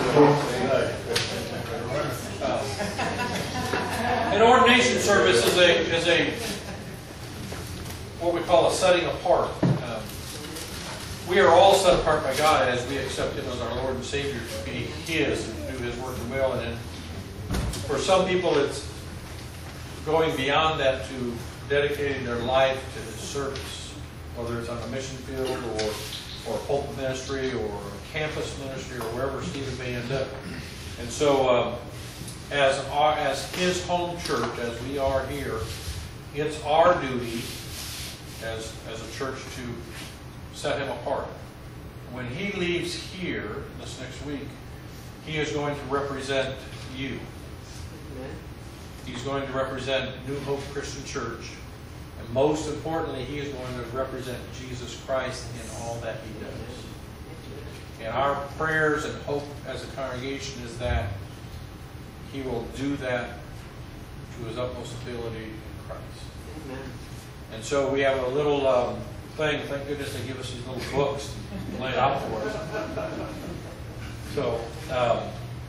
uh, An ordination service is a is a what we call a setting apart. Um, we are all set apart by God as we accept Him as our Lord and Savior to be His and to do His work and will. And then for some people, it's going beyond that to dedicating their life to His service, whether it's on a mission field or or a pulpit ministry or a campus ministry or wherever Stephen may end up. And so, um, as our, as His home church, as we are here, it's our duty as as a church to set Him apart. When He leaves here this next week, He is going to represent you. He's going to represent New Hope Christian Church. And most importantly, He is going to represent Jesus Christ in all that He does. And our prayers and hope as a congregation is that He will do that to His utmost ability in Christ. Amen. And so we have a little um, thing. Thank goodness they give us these little books to lay out for us. So um,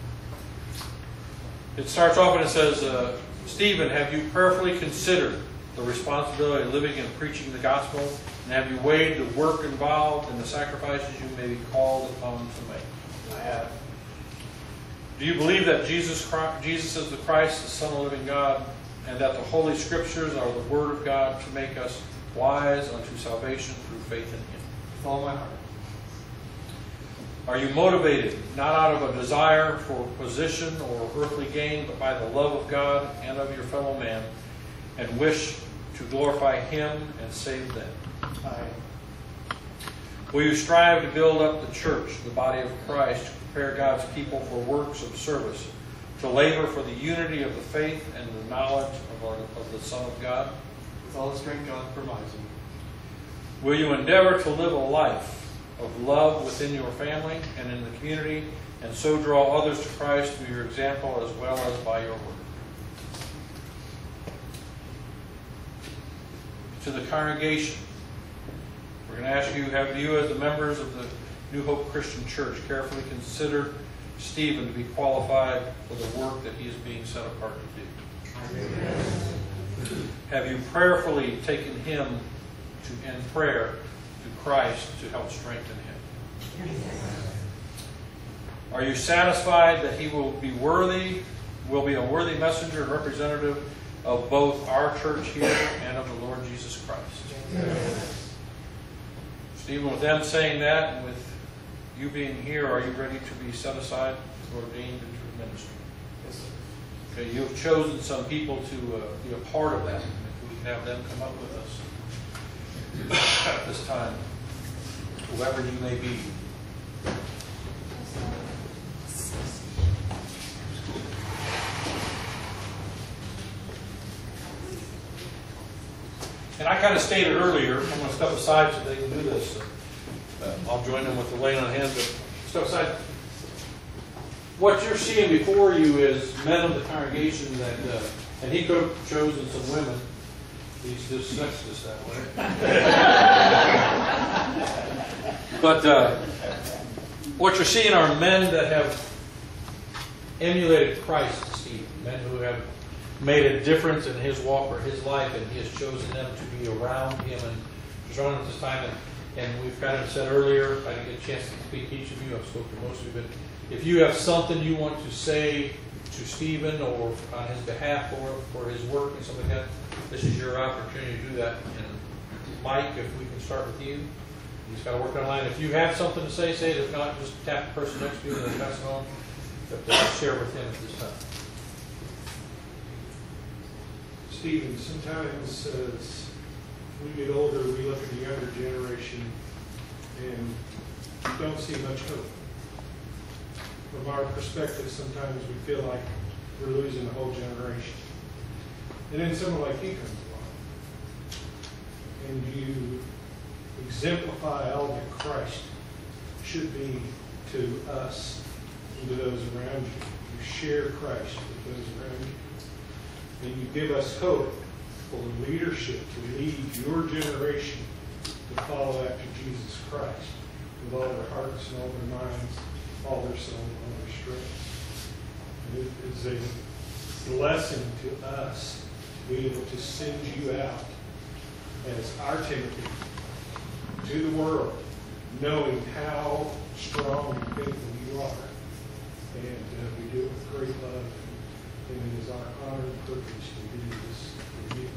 it starts off and it says, uh, Stephen, have you prayerfully considered the responsibility of living and preaching the gospel? And have you weighed the work involved and the sacrifices you may be called upon to make? I have. Do you believe that Jesus Christ, Jesus is the Christ, the Son of the living God, and that the Holy Scriptures are the Word of God to make us wise unto salvation through faith in Him? With all my heart. Are you motivated, not out of a desire for position or earthly gain, but by the love of God and of your fellow man, and wish to glorify Him and save them? Aye. Will you strive to build up the church, the body of Christ, to prepare God's people for works of service, to labor for the unity of the faith and the knowledge of, our, of the Son of God? With all the strength God provides me. Will you endeavor to live a life of love within your family and in the community, and so draw others to Christ through your example as well as by your word? To the congregation, we're going to ask you, have you as the members of the New Hope Christian Church carefully considered Stephen to be qualified for the work that he is being set apart to do? Amen. Have you prayerfully taken him to, in prayer to Christ to help strengthen him? Are you satisfied that he will be worthy, will be a worthy messenger and representative of both our church here and of the Lord Jesus Christ? Yes. Stephen, with them saying that, and with you being here, are you ready to be set aside, ordained into the ministry? Yes, sir. Okay, you have chosen some people to uh, be a part of that. If we can have them come up with us at this time, whoever you may be. And I kind of stated earlier, I'm going to step aside so they can do this. Uh, I'll join them with the laying on hands, but step aside. What you're seeing before you is men of the congregation that, uh, and he could have chosen some women. He's just sexed us that way. But uh, what you're seeing are men that have emulated Christ, Steve. Men who have made a difference in his walk or his life, and he has chosen them to be around him and join at this time. And, and we've kind of said earlier, I didn't get a chance to speak to each of you, I've spoken to most of you, but if you have something you want to say to Stephen or on his behalf or for his work and something like that, this is your opportunity to do that. And Mike, if we can start with you. He's got to work online. If you have something to say, say it. If not, just tap the person next to you and then pass it on. But uh, share with him at this time. Stephen, sometimes uh, as we get older, we look at the younger generation and don't see much hope. From our perspective, sometimes we feel like we're losing a whole generation. And then someone like you comes along, and you exemplify all that Christ should be to us and to those around you. You share Christ with those around you. And you give us hope for leadership to lead your generation to follow after Jesus Christ with all their hearts and all their minds, all their soul and all their strength. And it is a blessing to us to be able to send you out as our Timothy to the world, knowing how strong and faithful you are. And uh, we do it with great love. And it is our honor and privilege to do this for you.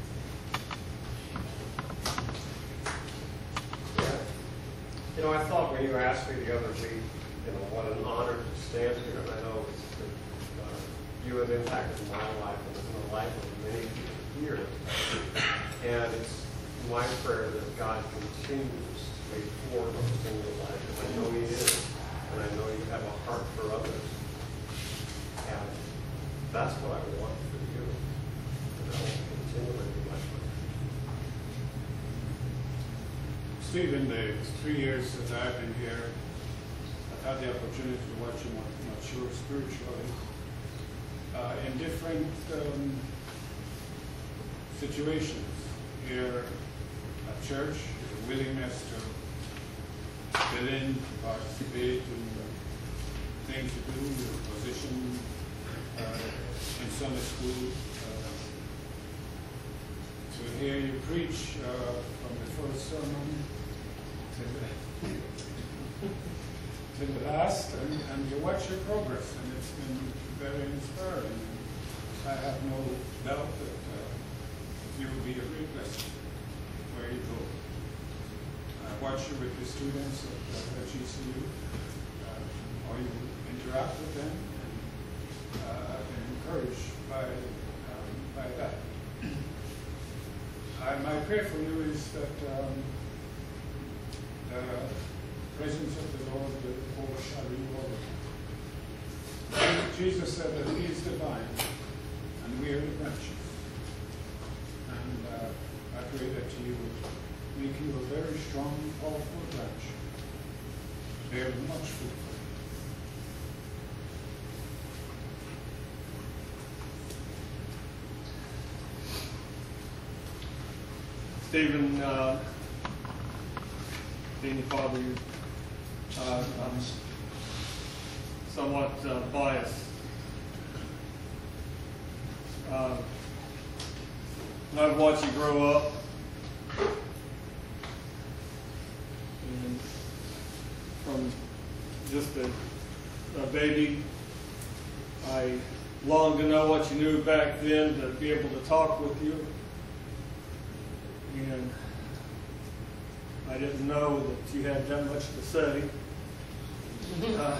Yeah. You know, I thought when you asked me the other week, you know, what an honor to stand here, and I know that uh, you have impacted my life and the life of many people here. And it's my prayer that God continues to make foremost in your life. And I know He is, and I know you have a heart for others. And that's what I want for you, and I will continually do my part. Stephen, the three years that I've been here, I've had the opportunity to watch you mature spiritually uh, in different um, situations. Here at church, the willingness to fill in, to participate in things to do, your position uh, in Sunday school, uh, to hear you preach uh, from the first sermon to the, to the last, and, and you watch your progress, and it's been very inspiring. And I have no doubt that uh, you will be a great blessing where you go. I watch you with the students at, at G C U, uh, how you interact with them. Uh, and encouraged by, um, by that. I, my prayer for you is that um, the presence of the Lord will overshadow you all the time. Jesus said that he is the vine and we are the branches. And uh, I pray that he will make you a very strong, powerful branch, bear much fruit for you. Stephen, uh, being your father, you, uh, I'm somewhat uh, biased. Uh, I've watched you grow up, and from just a, a baby, I longed to know what you knew back then, to be able to talk with you. And I didn't know that you had that much to say. Uh,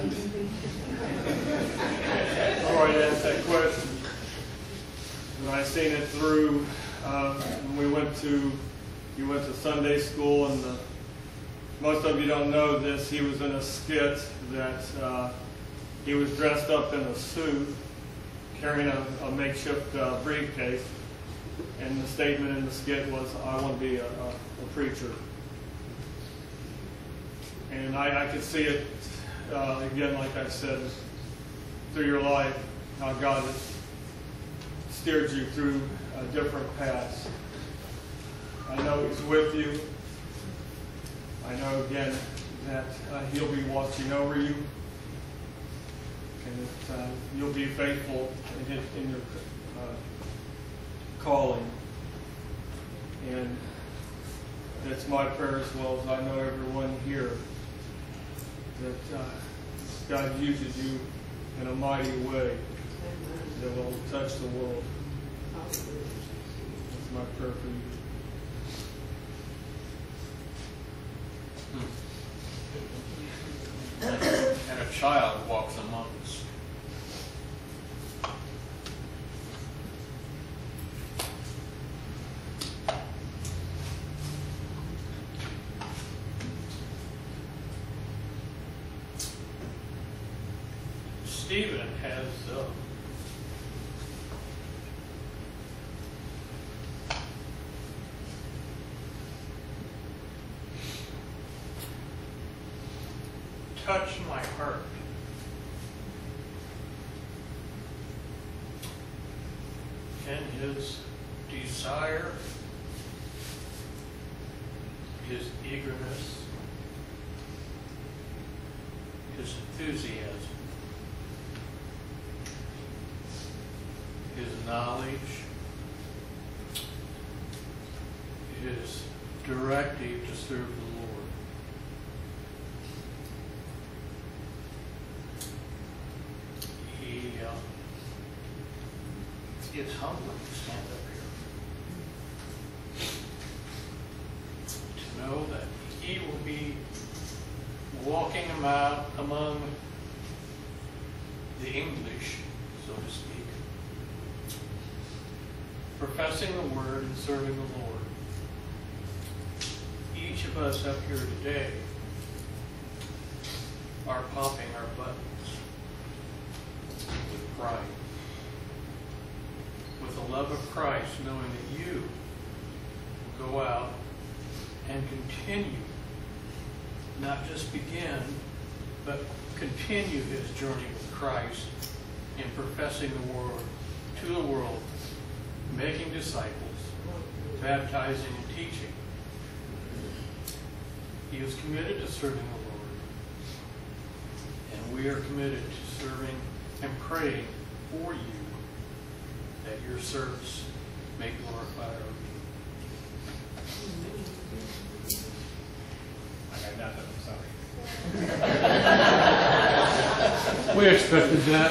before I asked that question, and I seen it through uh, when we went to you went to Sunday school, and the, most of you don't know this. He was in a skit that uh, he was dressed up in a suit, carrying a, a makeshift uh, briefcase. And the statement in the skit was, I want to be a, a, a preacher. And I, I could see it, uh, again, like I said, through your life, how God has steered you through uh, different paths. I know He's with you. I know, again, that uh, He'll be watching over you. And that uh, you'll be faithful in, his, in your uh, calling. And that's my prayer, as well as I know everyone here, that uh, God uses you in a mighty way that will touch the world. That's my prayer for you. And a child walks among us. Stephen has uh, touched my heart. And his desire, his eagerness, his enthusiasm, his knowledge, his directive to serve the Lord. He, uh, it's humbling to stand up here. To know that he will be walking about among the English, so to speak, professing the Word and serving the Lord. Each of us up here today are popping our buttons with pride, with the love of Christ, knowing that you will go out and continue, not just begin, but continue his journey with Christ in professing the Word to the world, making disciples, baptizing and teaching. He is committed to serving the Lord. And we are committed to serving and praying for you, that your service may glorify our King. I got nothing, I'm sorry. We expected that.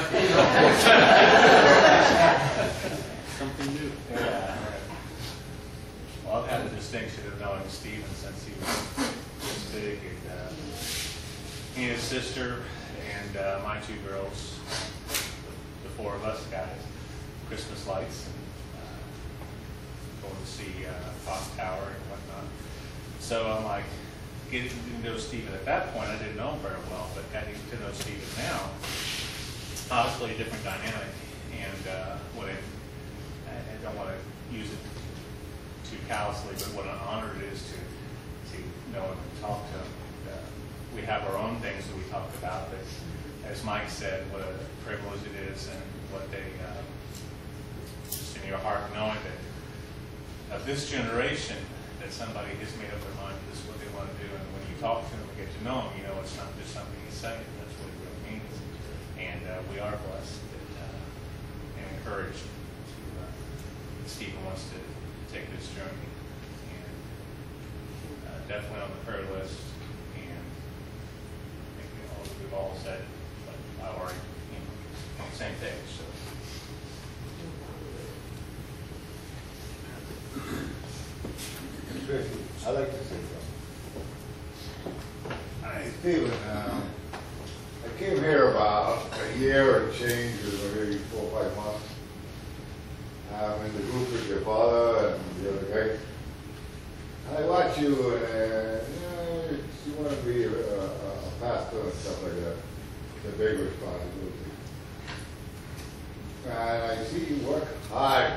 Something new. Yeah. Well, I've had the distinction of knowing Stephen since he was this big. And, uh, he and his sister and uh, my two girls, the, the four of us, got Christmas lights and uh, going to see uh, Fox Tower and whatnot. So I'm like, getting to know Stephen at that point, I didn't know him very well, but getting to know Stephen now, obviously a different dynamic, and uh, what I, I don't want to use it too callously, but what an honor it is to to know and talk to them. Uh, we have our own things that we talk about, but as Mike said, what a privilege it is, and what they uh, just in your heart knowing that of this generation that somebody has made up their mind this is what they want to do, and when you talk to them and get to know them, you know it's not just something you say. That's what it really means, and uh, we are blessed that, uh, and encouraged to uh, that Stephen wants to take this journey, and uh, definitely on the prayer list. And I think you know, we've all said, but I already you know on the same page. So. I'd like to say something. Hi, Stephen. Um, I came here about a year or change, or maybe four or five months. I'm in the group with your father and the other guy. And I watch you, and uh, you know, you want to be a, a, a pastor and stuff like that. It's a big responsibility. And I see you work hard.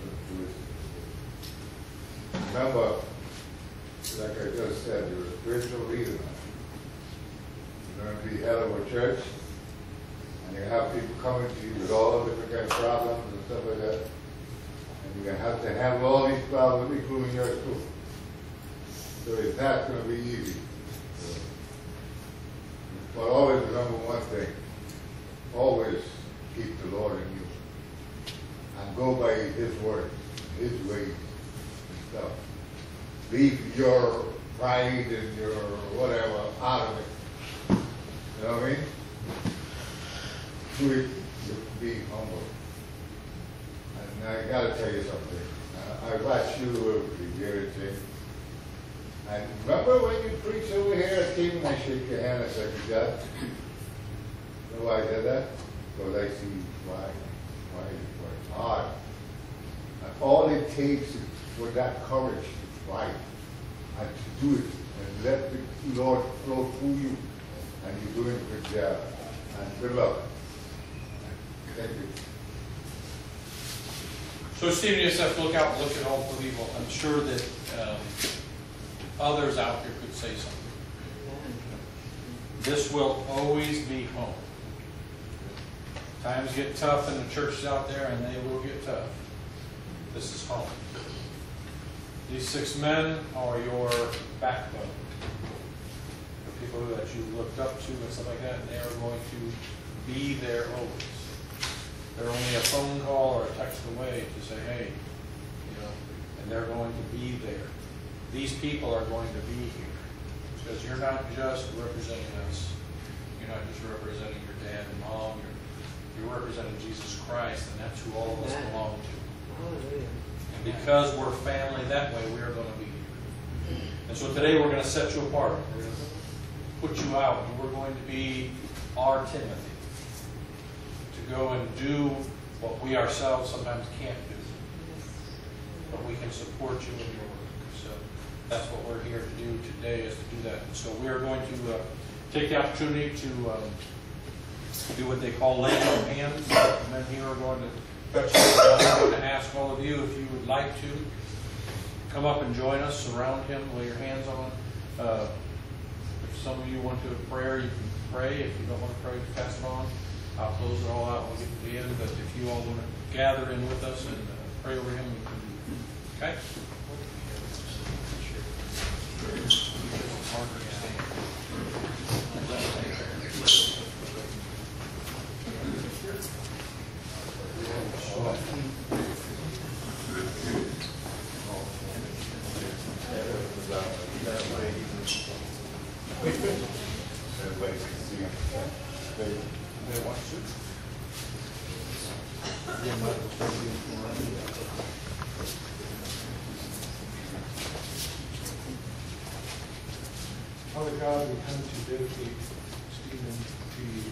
Remember, like I just said, you're a spiritual leader now. You're going to be head of a church, and you have people coming to you with all the different kinds of problems and stuff like that. And you're going to have to handle all these problems, including yours too. So it's not going to be easy. So, but always remember one thing. Always keep the Lord in you. And go by His word, His ways and stuff. Leave your pride and your whatever out of it. You know what I mean? Do it with being humble. And I gotta tell you something. Uh, I watched you every year, Jim. And remember when you preached over here at Stephen, I shake your hand and said, "You got it?" You know why I did that? Because I see why, why you work hard. And all it takes is for that courage to fight and to do it and let the Lord flow through you. And you're doing a good job. And good luck. Thank you. So Stephen, you just have to look out and look at all the people. I'm sure that um, others out there could say something. This will always be home. Times get tough in the churches out there, and they will get tough. This is home. These six men are your backbone. The people that you looked up to and stuff like that, and they are going to be there always. They're only a phone call or a text away to say, hey, you know, and they're going to be there. These people are going to be here. Because you're not just representing us. You're not just representing your dad and mom. You're, you're representing Jesus Christ, and that's who all of us belong to. And because we're family that way, we are going to be here. And so today we're going to set you apart. We're going to put you out, and we're going to be our Timothy. To go and do what we ourselves sometimes can't do. But we can support you in your work. So that's what we're here to do today, is to do that. And so we are going to uh, take the opportunity to um, do what they call laying on hands. The men here are going to touch you. I'm going to ask all of you if you would like to come up and join us, surround him, lay your hands on. Uh, if some of you want to prayer, you can pray. If you don't want to pray, pass it on. I'll close it all out when we get to the end, but if you all want to gather in with us and uh, pray over him, we can do. Okay? Father God, we come to dedicate Stephen to you.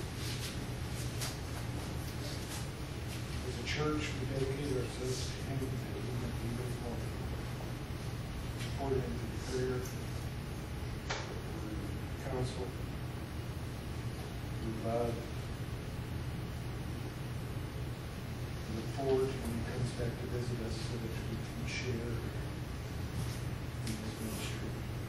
As a church, we dedicate ourselves to him, that we might be grateful. Support him through prayer, through counsel, through love, forward when he comes back to visit us so that we can share in his ministry.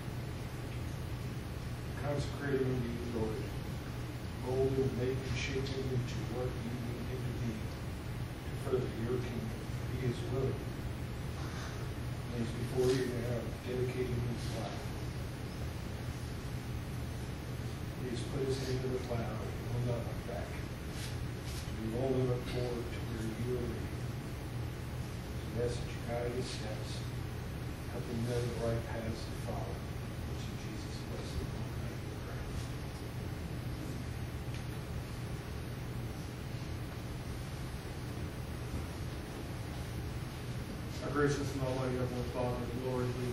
Consecrating him to you, Lord. Mold him, make and shape him into what you need him to be to further your kingdom. He is willing. And he's before you now, dedicating his life. He has put his hand to the plow and he will not look back. We will only look forward to where you are leading. So that's what you guide his steps, help him know the right paths to follow. Which in Jesus' blessed name we pray. Our gracious and almighty Heavenly Father, Lord, we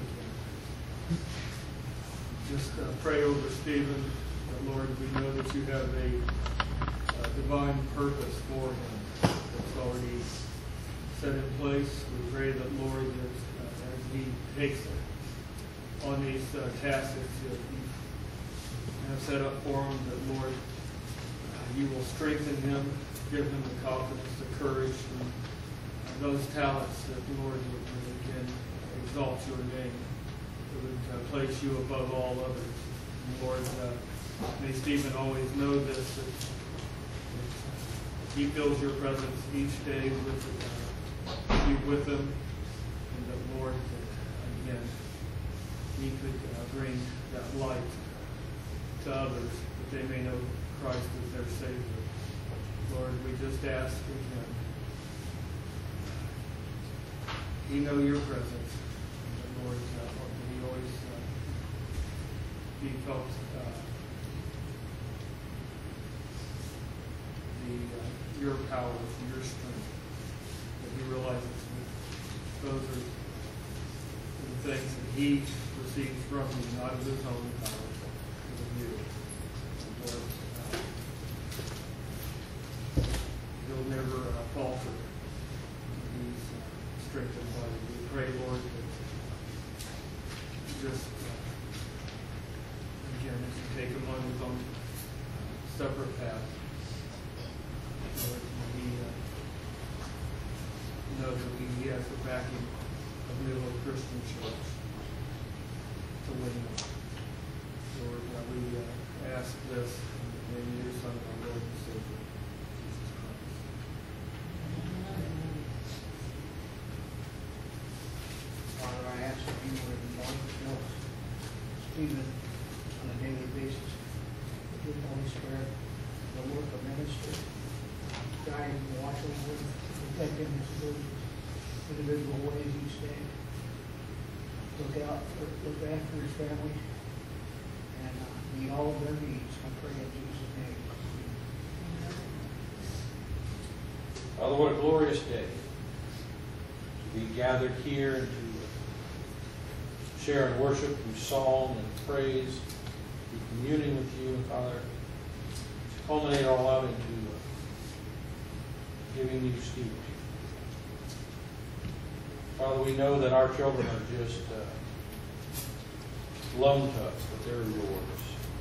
just uh, pray over Stephen, that, Lord, we know that you have a uh, divine purpose for him that's already set in place. We pray that, Lord, that uh, as he takes on these uh, tasks that you have set up for him, that, Lord, uh, you will strengthen him, give him the confidence, the courage, and uh, those talents that, Lord, would, would again exalt your name, that would uh, place you above all others. And Lord, uh, may Stephen always know this, that, that he feels your presence each day with uh, be with them, and that, Lord, that again, he could uh, bring that light to others, that they may know Christ as their Savior. Lord, we just ask again, he know your presence, and that, Lord, uh, that he always uh, he felt uh, the uh, your power, your strength, that he realizes that those are the things that he receives from you, not of his own power, but of you. And Lord, uh, he'll never uh, falter. He's uh, strengthened by you. We pray, Lord, that just uh, again, as you take him on his own uh, separate path, Lord, he uh, know that he has the backing of Middle Christian Church to win them. Lord, uh, we uh, ask this in the name of your Son, our Lord and Savior, Jesus Christ. Father, I ask that you would anoint Stephen on a daily basis with your Holy Spirit, the work of ministry, guide him, watch over him, protect him in his individual ways each day. Look out, for, look after his family, and uh, meet all of their needs. I pray in Jesus' name. Father, what a glorious day to be gathered here and to share and worship through song and praise, through communing with you, and Father, to culminate all out into uh, giving you Stephen. Father, we know that our children are just uh, loaned to us, but they're yours.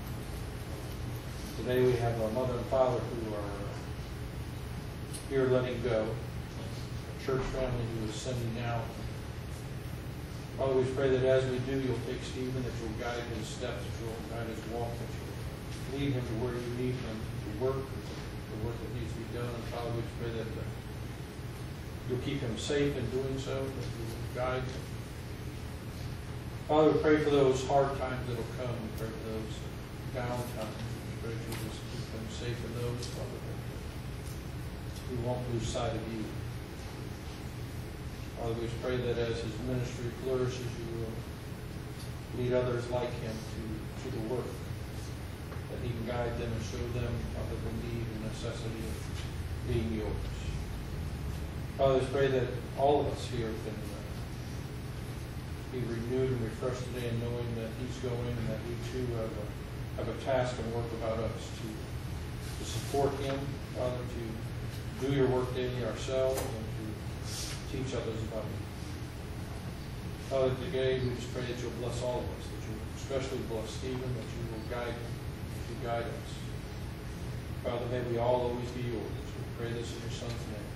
Today we have our mother and father who are here letting go, a church family who is sending out. Father, we pray that as we do, you'll take Stephen, that you'll guide his steps, that you'll guide his walk, that you'll lead him to where you need him to work, the work that needs to be done. And Father, we pray that uh, you'll keep him safe in doing so, that you will guide him. Father, we pray for those hard times that will come. We pray for those down times. We pray that you just keep them safe in those, Father, that we won't lose sight of you. Father, we pray that as his ministry flourishes, you will lead others like him to, to the work, that he can guide them and show them, Father, the need and necessity of being yours. Father, we pray that all of us here can uh, be renewed and refreshed today in knowing that he's going and that we too have a, have a task and work about us to, to support him, Father, to do your work daily ourselves and to teach others about you. Father, today we just pray that you'll bless all of us, that you'll especially bless Stephen, that you will guide him, that you guide us. Father, may we all always be yours. We pray this in your Son's name.